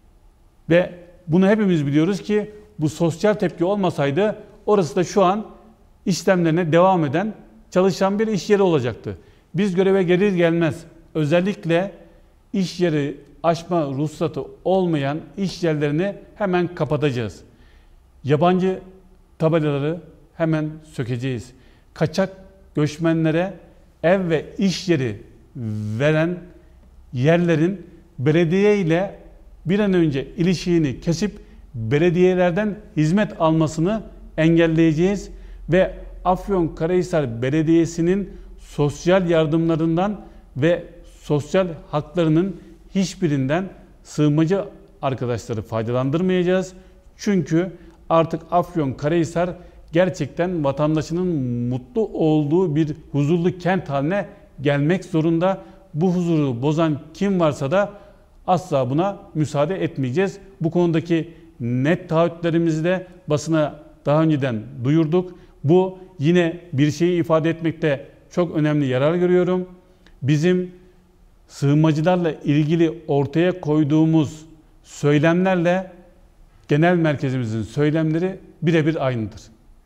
Ve bunu hepimiz biliyoruz ki bu sosyal tepki olmasaydı orası da şu an işlemlerine devam eden, çalışan bir iş yeri olacaktı. Biz göreve gelir gelmez özellikle iş yeri açma ruhsatı olmayan iş yerlerini hemen kapatacağız. Yabancı tabelaları hemen sökeceğiz. Kaçak göçmenlere ev ve iş yeri veren yerlerin belediye ile bir an önce ilişiğini kesip belediyelerden hizmet almasını engelleyeceğiz ve Afyonkarahisar Belediyesi'nin sosyal yardımlarından ve sosyal haklarının hiçbirinden sığınmacı arkadaşları faydalandırmayacağız. Çünkü artık Afyonkarahisar gerçekten vatandaşının mutlu olduğu bir huzurlu kent haline gelmek zorunda. Bu huzuru bozan kim varsa da asla buna müsaade etmeyeceğiz. Bu konudaki net taahhütlerimizi de basına daha önceden duyurduk. Bu yine bir şeyi ifade etmekte çok önemli yarar görüyorum. Bizim sığınmacılarla ilgili ortaya koyduğumuz söylemlerle genel merkezimizin söylemleri birebir aynıdır.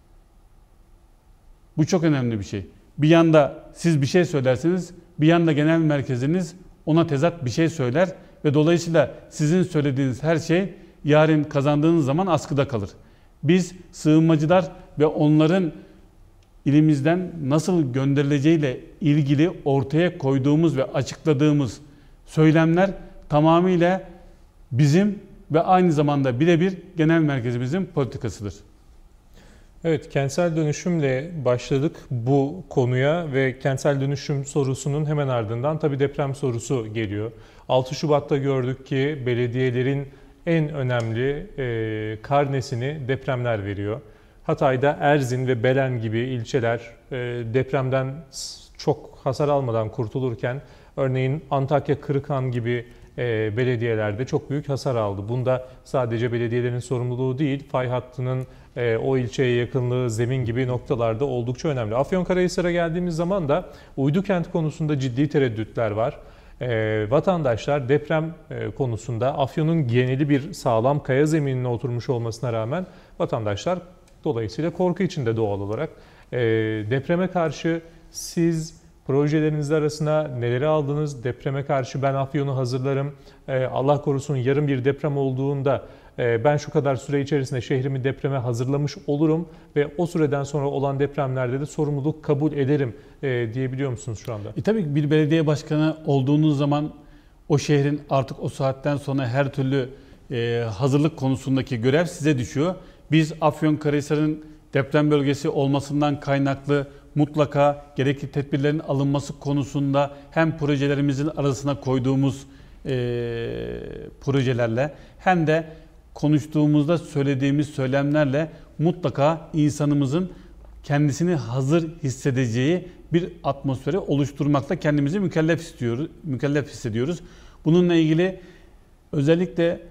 Bu çok önemli bir şey. Bir yanda siz bir şey söylersiniz, bir yanda genel merkeziniz ona tezat bir şey söyler ve dolayısıyla sizin söylediğiniz her şey yarın kazandığınız zaman askıda kalır. Biz sığınmacılar ve onların ilimizden nasıl gönderileceğiyle ilgili ortaya koyduğumuz ve açıkladığımız söylemler tamamıyla bizim ve aynı zamanda birebir genel merkezimizin politikasıdır. Evet, kentsel dönüşümle başladık bu konuya ve kentsel dönüşüm sorusunun hemen ardından tabii deprem sorusu geliyor. altı Şubat'ta gördük ki belediyelerin en önemli e, karnesini depremler veriyor. Hatay'da Erzin ve Belen gibi ilçeler e, depremden çok hasar almadan kurtulurken örneğin Antakya, Kırıkhan gibi e, belediyelerde çok büyük hasar aldı. Bunda sadece belediyelerin sorumluluğu değil, fay hattının e, o ilçeye yakınlığı, zemin gibi noktalarda oldukça önemli. Afyonkarahisar'a geldiğimiz zaman da uydu kent konusunda ciddi tereddütler var. E, vatandaşlar deprem e, konusunda Afyon'un geneli bir sağlam kaya zeminine oturmuş olmasına rağmen vatandaşlar dolayısıyla korku içinde doğal olarak. E, depreme karşı siz projeleriniz arasına neleri aldınız? Depreme karşı ben Afyon'u hazırlarım. E, Allah korusun yarın bir deprem olduğunda e, ben şu kadar süre içerisinde şehrimi depreme hazırlamış olurum ve o süreden sonra olan depremlerde de sorumluluk kabul ederim e, diyebiliyor musunuz şu anda? E tabii ki bir belediye başkanı olduğunuz zaman o şehrin artık o saatten sonra her türlü e, hazırlık konusundaki görev size düşüyor. Biz Afyonkarahisar'ın deprem bölgesi olmasından kaynaklı mutlaka gerekli tedbirlerin alınması konusunda hem projelerimizin arasına koyduğumuz e, projelerle hem de konuştuğumuzda söylediğimiz söylemlerle mutlaka insanımızın kendisini hazır hissedeceği bir atmosferi oluşturmakla kendimizi mükellef istiyoruz, mükellef hissediyoruz. Bununla ilgili özellikle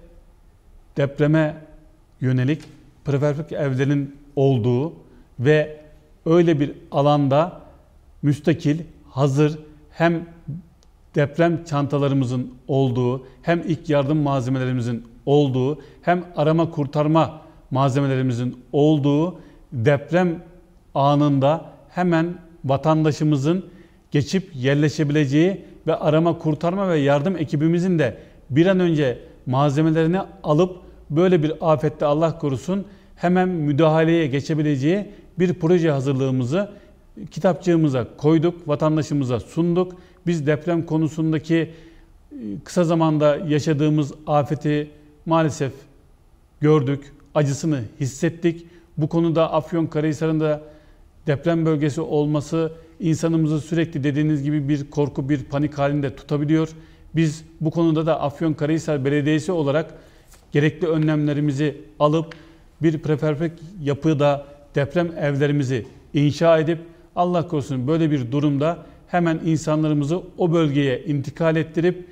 depreme yönelik prefabrik evlerin olduğu ve öyle bir alanda müstakil, hazır hem deprem çantalarımızın olduğu, hem ilk yardım malzemelerimizin olduğu, hem arama kurtarma malzemelerimizin olduğu deprem anında hemen vatandaşımızın geçip yerleşebileceği ve arama kurtarma ve yardım ekibimizin de bir an önce malzemelerini alıp böyle bir afette Allah korusun hemen müdahaleye geçebileceği bir proje hazırlığımızı kitapçığımıza koyduk, vatandaşımıza sunduk. Biz deprem konusundaki kısa zamanda yaşadığımız afeti maalesef gördük, acısını hissettik. Bu konuda Afyonkarahisar'ın da deprem bölgesi olması insanımızı sürekli dediğiniz gibi bir korku, bir panik halinde tutabiliyor. Biz bu konuda da Afyonkarahisar Belediyesi olarak gerekli önlemlerimizi alıp bir prefabrik yapıda deprem evlerimizi inşa edip Allah korusun böyle bir durumda hemen insanlarımızı o bölgeye intikal ettirip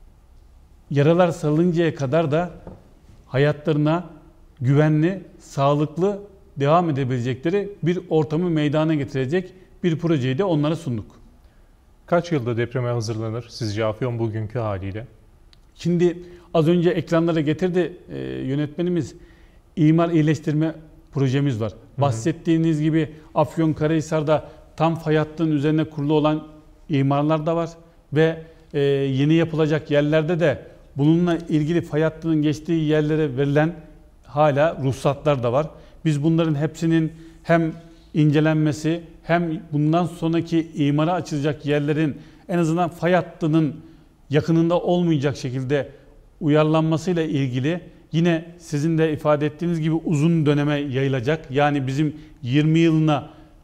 yaralar sarılıncaya kadar da hayatlarına güvenli, sağlıklı devam edebilecekleri bir ortamı meydana getirecek bir projeyi de onlara sunduk. Kaç yılda depreme hazırlanır sizce Afyon bugünkü haliyle? Şimdi az önce ekranlara getirdi e, yönetmenimiz, imar iyileştirme projemiz var. Hı hı. Bahsettiğiniz gibi Afyonkarahisar'da tam fay hattının üzerine kurulu olan imarlar da var ve e, yeni yapılacak yerlerde de bununla ilgili fay hattının geçtiği yerlere verilen hala ruhsatlar da var. Biz bunların hepsinin hem incelenmesi hem bundan sonraki imara açılacak yerlerin en azından fay hattının yakınında olmayacak şekilde uyarlanmasıyla ilgili yine sizin de ifade ettiğiniz gibi uzun döneme yayılacak. Yani bizim yirmi yılına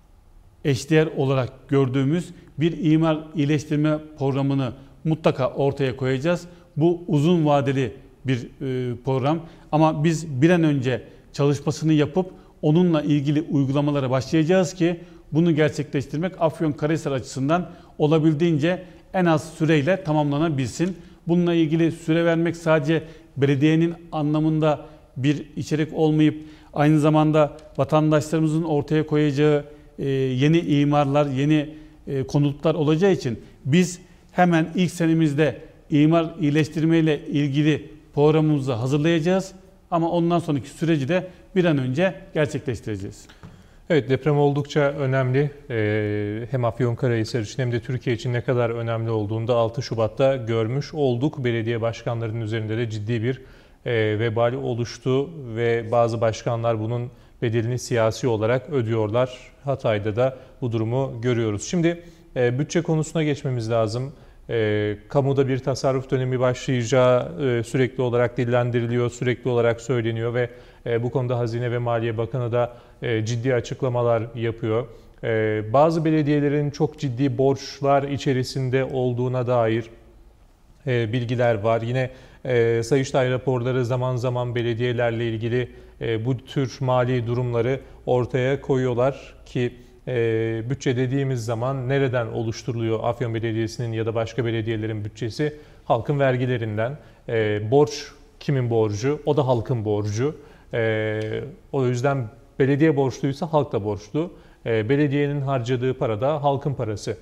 eşdeğer olarak gördüğümüz bir imar iyileştirme programını mutlaka ortaya koyacağız. Bu uzun vadeli bir program ama biz bir an önce çalışmasını yapıp onunla ilgili uygulamalara başlayacağız ki bunu gerçekleştirmek Afyonkarahisar açısından olabildiğince en az süreyle tamamlanabilsin. Bununla ilgili süre vermek sadece belediyenin anlamında bir içerik olmayıp aynı zamanda vatandaşlarımızın ortaya koyacağı yeni imarlar, yeni konutlar olacağı için biz hemen ilk senemizde imar iyileştirme ile ilgili programımızı hazırlayacağız. Ama ondan sonraki süreci de bir an önce gerçekleştireceğiz. Evet, deprem oldukça önemli. Ee, hem Afyonkarahisar için hem de Türkiye için ne kadar önemli olduğunu da altı Şubat'ta görmüş olduk. Belediye başkanlarının üzerinde de ciddi bir e, vebal oluştu ve bazı başkanlar bunun bedelini siyasi olarak ödüyorlar. Hatay'da da bu durumu görüyoruz. Şimdi e, bütçe konusuna geçmemiz lazım. E, kamuda bir tasarruf dönemi başlayacağı e, sürekli olarak dillendiriliyor, sürekli olarak söyleniyor ve e, bu konuda Hazine ve Maliye Bakanı da e, ciddi açıklamalar yapıyor. E, bazı belediyelerin çok ciddi borçlar içerisinde olduğuna dair e, bilgiler var. Yine e, Sayıştay raporları zaman zaman belediyelerle ilgili e, bu tür mali durumları ortaya koyuyorlar ki E, bütçe dediğimiz zaman nereden oluşturuluyor Afyon Belediyesi'nin ya da başka belediyelerin bütçesi? Halkın vergilerinden. E, borç kimin borcu? O da halkın borcu. E, o yüzden belediye borçluysa halk da borçlu. E, belediyenin harcadığı para da halkın parası.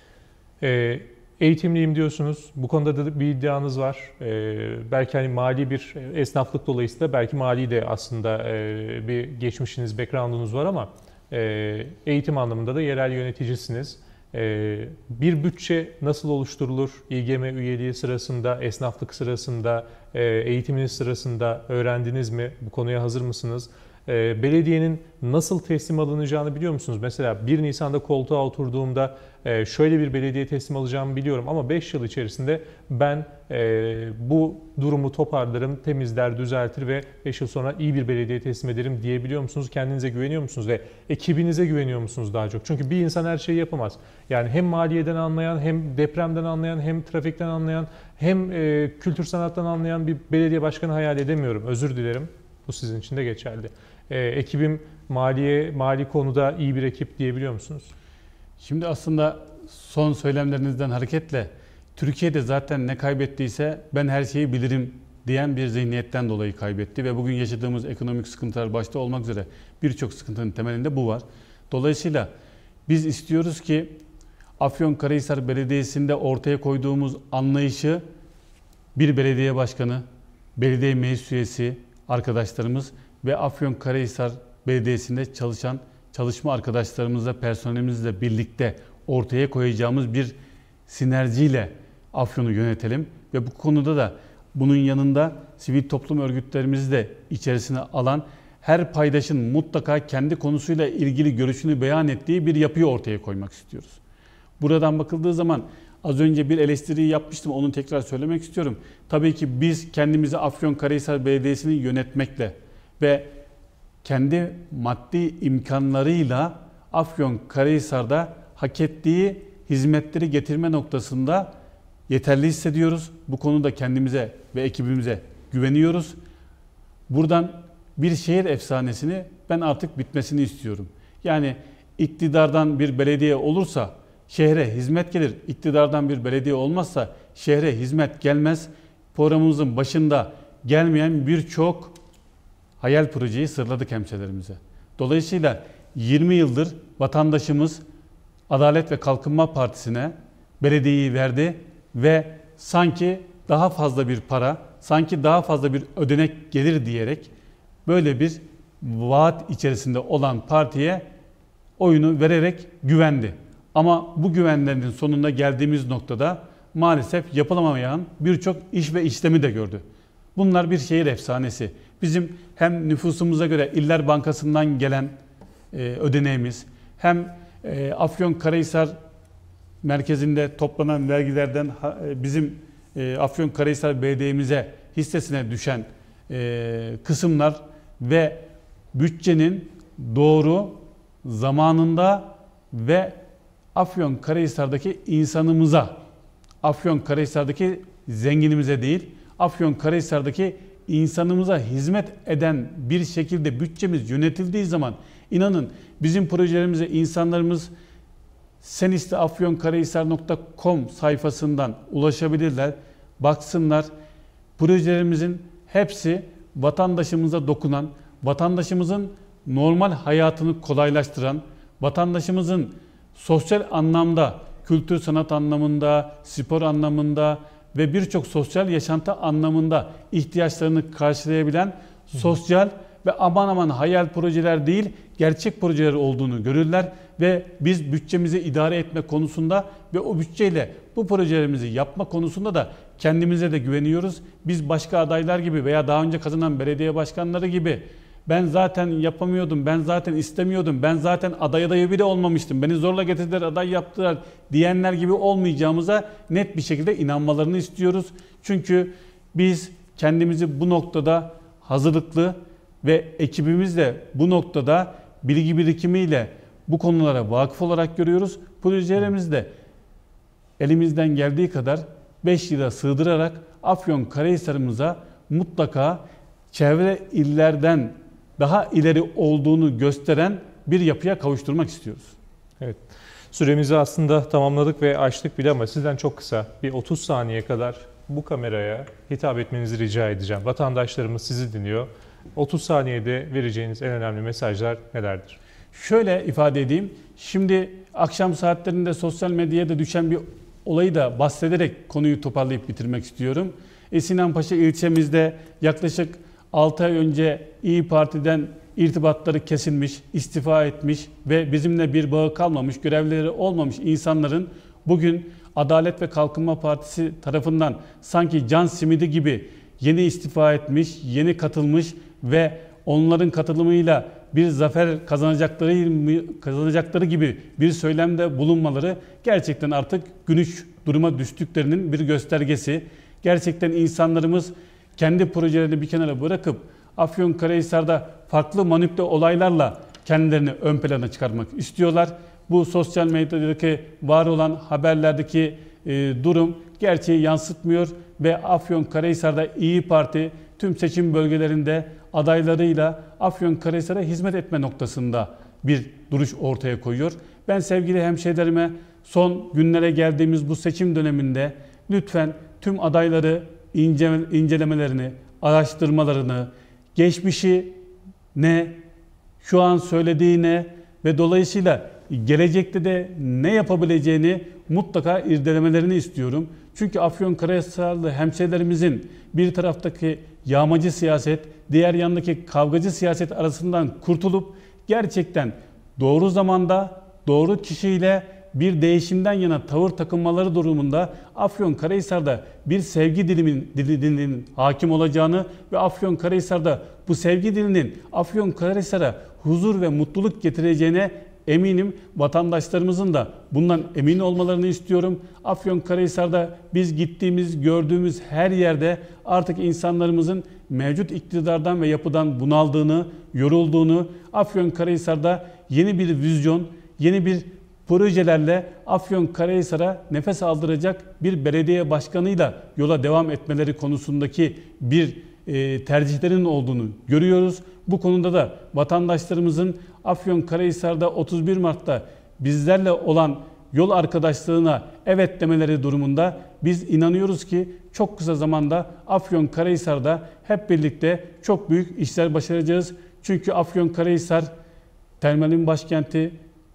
E, eğitimliyim diyorsunuz. Bu konuda da bir iddianız var. E, belki hani mali bir esnaflık dolayısıyla belki mali de aslında e, bir geçmişiniz, background'unuz var ama eğitim anlamında da yerel yöneticisiniz. Bir bütçe nasıl oluşturulur? İ G M üyeliği sırasında, esnaflık sırasında, eğitiminiz sırasında öğrendiniz mi? Bu konuya hazır mısınız? E, belediyenin nasıl teslim alınacağını biliyor musunuz? Mesela bir Nisan'da koltuğa oturduğumda e, şöyle bir belediye teslim alacağımı biliyorum ama beş yıl içerisinde ben e, bu durumu toparlarım, temizler, düzeltir ve beş yıl sonra iyi bir belediye teslim ederim diyebiliyor musunuz? Kendinize güveniyor musunuz ve ekibinize güveniyor musunuz daha çok? Çünkü bir insan her şeyi yapamaz. Yani hem maliyeden anlayan, hem depremden anlayan, hem trafikten anlayan, hem e, kültür sanattan anlayan bir belediye başkanı hayal edemiyorum. Özür dilerim. Bu sizin için de geçerli. E, ekibim maliye, mali konuda iyi bir ekip diyebiliyor musunuz? Şimdi aslında son söylemlerinizden hareketle Türkiye'de zaten ne kaybettiyse ben her şeyi bilirim diyen bir zihniyetten dolayı kaybetti ve bugün yaşadığımız ekonomik sıkıntılar başta olmak üzere birçok sıkıntının temelinde bu var. Dolayısıyla biz istiyoruz ki Afyonkarahisar Belediyesi'nde ortaya koyduğumuz anlayışı bir belediye başkanı, belediye meclis üyesi arkadaşlarımız ve Afyonkarahisar Belediyesi'nde çalışan çalışma arkadaşlarımızla, personelimizle birlikte ortaya koyacağımız bir sinerjiyle Afyon'u yönetelim ve bu konuda da bunun yanında sivil toplum örgütlerimizi de içerisine alan her paydaşın mutlaka kendi konusuyla ilgili görüşünü beyan ettiği bir yapıyı ortaya koymak istiyoruz. Buradan bakıldığı zaman az önce bir eleştiriyi yapmıştım, onu tekrar söylemek istiyorum. Tabii ki biz kendimizi Afyonkarahisar Belediyesi'ni yönetmekle ve kendi maddi imkanlarıyla Afyonkarahisar'da hak ettiği hizmetleri getirme noktasında yeterli hissediyoruz. Bu konuda kendimize ve ekibimize güveniyoruz. Buradan bir şehir efsanesini ben artık bitmesini istiyorum. Yani iktidardan bir belediye olursa şehre hizmet gelir. İktidardan bir belediye olmazsa şehre hizmet gelmez. Programımızın başında gelmeyen birçok hayal projeyi sırladık hemşehrilerimize. Dolayısıyla yirmi yıldır vatandaşımız Adalet ve Kalkınma Partisi'ne belediyeyi verdi ve sanki daha fazla bir para, sanki daha fazla bir ödenek gelir diyerek böyle bir vaat içerisinde olan partiye oyunu vererek güvendi. Ama bu güvenlerin sonunda geldiğimiz noktada maalesef yapılamayan birçok iş ve işlemi de gördü. Bunlar bir şehir efsanesi. Bizim hem nüfusumuza göre İller Bankası'ndan gelen e, ödeneğimiz, hem e, Afyonkarahisar merkezinde toplanan vergilerden e, bizim e, Afyonkarahisar Belediye'mize hissesine düşen e, kısımlar ve bütçenin doğru zamanında ve Afyonkarahisar'daki insanımıza, Afyonkarahisar'daki zenginimize değil, Afyonkarahisar'daki insanımıza hizmet eden bir şekilde bütçemiz yönetildiği zaman inanın bizim projelerimize insanlarımız seniste afyonkarahisar nokta com sayfasından ulaşabilirler, baksınlar. Projelerimizin hepsi vatandaşımıza dokunan, vatandaşımızın normal hayatını kolaylaştıran, vatandaşımızın sosyal anlamda, kültür sanat anlamında, spor anlamında ve birçok sosyal yaşantı anlamında ihtiyaçlarını karşılayabilen sosyal ve aman aman hayal projeler değil, gerçek projeler olduğunu görürler ve biz bütçemizi idare etme konusunda ve o bütçeyle bu projelerimizi yapma konusunda da kendimize de güveniyoruz. Biz başka adaylar gibi veya daha önce kazanan belediye başkanları gibi ben zaten yapamıyordum, ben zaten istemiyordum, ben zaten aday adayı bile olmamıştım, beni zorla getirdiler, aday yaptılar diyenler gibi olmayacağımıza net bir şekilde inanmalarını istiyoruz. Çünkü biz kendimizi bu noktada hazırlıklı ve ekibimiz de bu noktada bilgi birikimiyle bu konulara vakıf olarak görüyoruz. Projelerimizi de elimizden geldiği kadar beş yıla sığdırarak Afyonkarahisar'ımıza mutlaka çevre illerden daha ileri olduğunu gösteren bir yapıya kavuşturmak istiyoruz. Evet. Süremizi aslında tamamladık ve açtık bile ama sizden çok kısa bir otuz saniye kadar bu kameraya hitap etmenizi rica edeceğim. Vatandaşlarımız sizi dinliyor. otuz saniyede vereceğiniz en önemli mesajlar nelerdir? Şöyle ifade edeyim. Şimdi akşam saatlerinde sosyal medyaya da düşen bir olayı da bahsederek konuyu toparlayıp bitirmek istiyorum. E, Sinanpaşa ilçemizde yaklaşık altı ay önce İYİ Parti'den irtibatları kesilmiş, istifa etmiş ve bizimle bir bağı kalmamış, görevleri olmamış insanların bugün Adalet ve Kalkınma Partisi tarafından sanki can simidi gibi yeni istifa etmiş, yeni katılmış ve onların katılımıyla bir zafer kazanacakları kazanacakları gibi bir söylemde bulunmaları gerçekten artık gülünç duruma düştüklerinin bir göstergesi. Gerçekten insanlarımız kendi projelerini bir kenara bırakıp Afyonkarahisar'da farklı manipüle olaylarla kendilerini ön plana çıkarmak istiyorlar. Bu sosyal medyadaki var olan haberlerdeki e, durum gerçeği yansıtmıyor ve Afyonkarahisar'da İyi Parti tüm seçim bölgelerinde adaylarıyla Afyonkarahisar'a hizmet etme noktasında bir duruş ortaya koyuyor. Ben sevgili hemşehrilerime son günlere geldiğimiz bu seçim döneminde lütfen tüm adayları ince, incelemelerini, araştırmalarını, geçmişi ne, şu an söylediği ne ve dolayısıyla gelecekte de ne yapabileceğini mutlaka irdelemelerini istiyorum. Çünkü Afyonkarahisarlı hemşehrilerimizin bir taraftaki yağmacı siyaset, diğer yandaki kavgacı siyaset arasından kurtulup gerçekten doğru zamanda, doğru kişiyle bir değişimden yana tavır takınmaları durumunda Afyonkarahisar'da bir sevgi dilimin, dilinin hakim olacağını ve Afyonkarahisar'da bu sevgi dilinin Afyonkarahisar'a huzur ve mutluluk getireceğine eminim. Vatandaşlarımızın da bundan emin olmalarını istiyorum. Afyonkarahisar'da biz gittiğimiz, gördüğümüz her yerde artık insanlarımızın mevcut iktidardan ve yapıdan bunaldığını, yorulduğunu, Afyonkarahisar'da yeni bir vizyon, yeni bir projelerle Afyonkarahisar'a nefes aldıracak bir belediye başkanıyla yola devam etmeleri konusundaki bir e, tercihlerin olduğunu görüyoruz. Bu konuda da vatandaşlarımızın Afyonkarahisar'da otuz bir Mart'ta bizlerle olan yol arkadaşlığına evet demeleri durumunda biz inanıyoruz ki çok kısa zamanda Afyonkarahisar'da hep birlikte çok büyük işler başaracağız. Çünkü Afyonkarahisar termalin başkenti,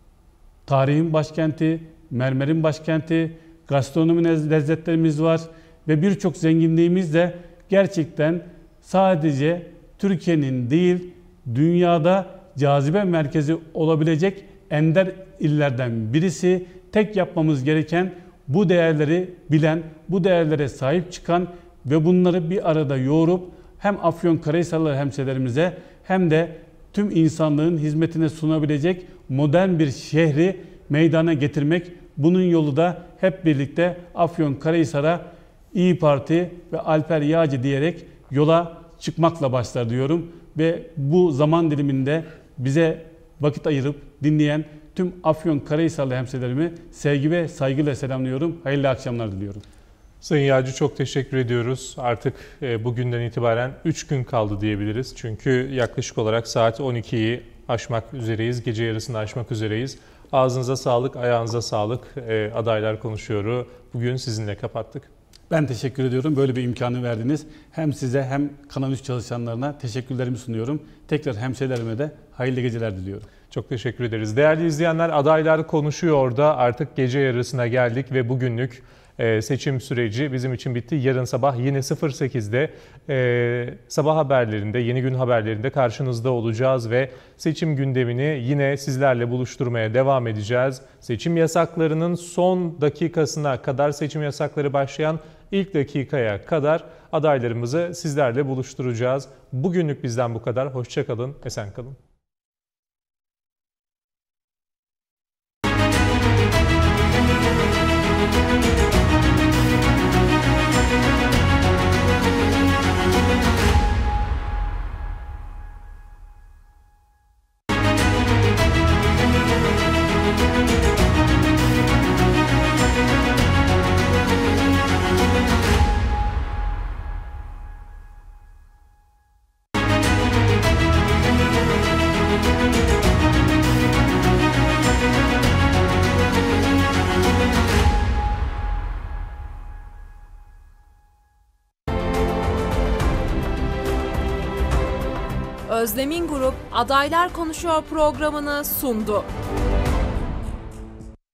tarihin başkenti, mermerin başkenti, gastronomi lezzetlerimiz var ve birçok zenginliğimiz de gerçekten sadece Türkiye'nin değil, dünyada cazibe merkezi olabilecek ender illerden birisi. Tek yapmamız gereken bu değerleri bilen, bu değerlere sahip çıkan ve bunları bir arada yoğurup hem Afyonkarahisarlı hemşehrilerimize hem de tüm insanlığın hizmetine sunabilecek modern bir şehri meydana getirmek. Bunun yolu da hep birlikte Afyonkarahisar'a İyi Parti ve Alper Yağcı diyerek yola çıkmakla başlar diyorum. Ve bu zaman diliminde bize vakit ayırıp dinleyen tüm Afyonkarahisarlı hemşehrilerimi sevgi ve saygıyla selamlıyorum. Hayırlı akşamlar diliyorum. Sayın Yağcı çok teşekkür ediyoruz. Artık bugünden itibaren üç gün kaldı diyebiliriz. Çünkü yaklaşık olarak saat on ikiyi aşmak üzereyiz. Gece yarısını aşmak üzereyiz. Ağzınıza sağlık, ayağınıza sağlık. Adaylar konuşuyor. Bugün sizinle kapattık. Ben teşekkür ediyorum. Böyle bir imkanı verdiniz. Hem size hem Kanal üç çalışanlarına teşekkürlerimi sunuyorum. Tekrar hemşehrilerime de hayırlı geceler diliyorum. Çok teşekkür ederiz. Değerli izleyenler, adaylar konuşuyor da artık gece yarısına geldik ve bugünlük seçim süreci bizim için bitti. Yarın sabah yine sıfır sekizde e, sabah haberlerinde, Yeni Gün haberlerinde karşınızda olacağız ve seçim gündemini yine sizlerle buluşturmaya devam edeceğiz. Seçim yasaklarının son dakikasına kadar, seçim yasakları başlayan ilk dakikaya kadar adaylarımızı sizlerle buluşturacağız. Bugünlük bizden bu kadar. Hoşça kalın, esen kalın. Özlemin Grup Adaylar Konuşuyor programını sundu.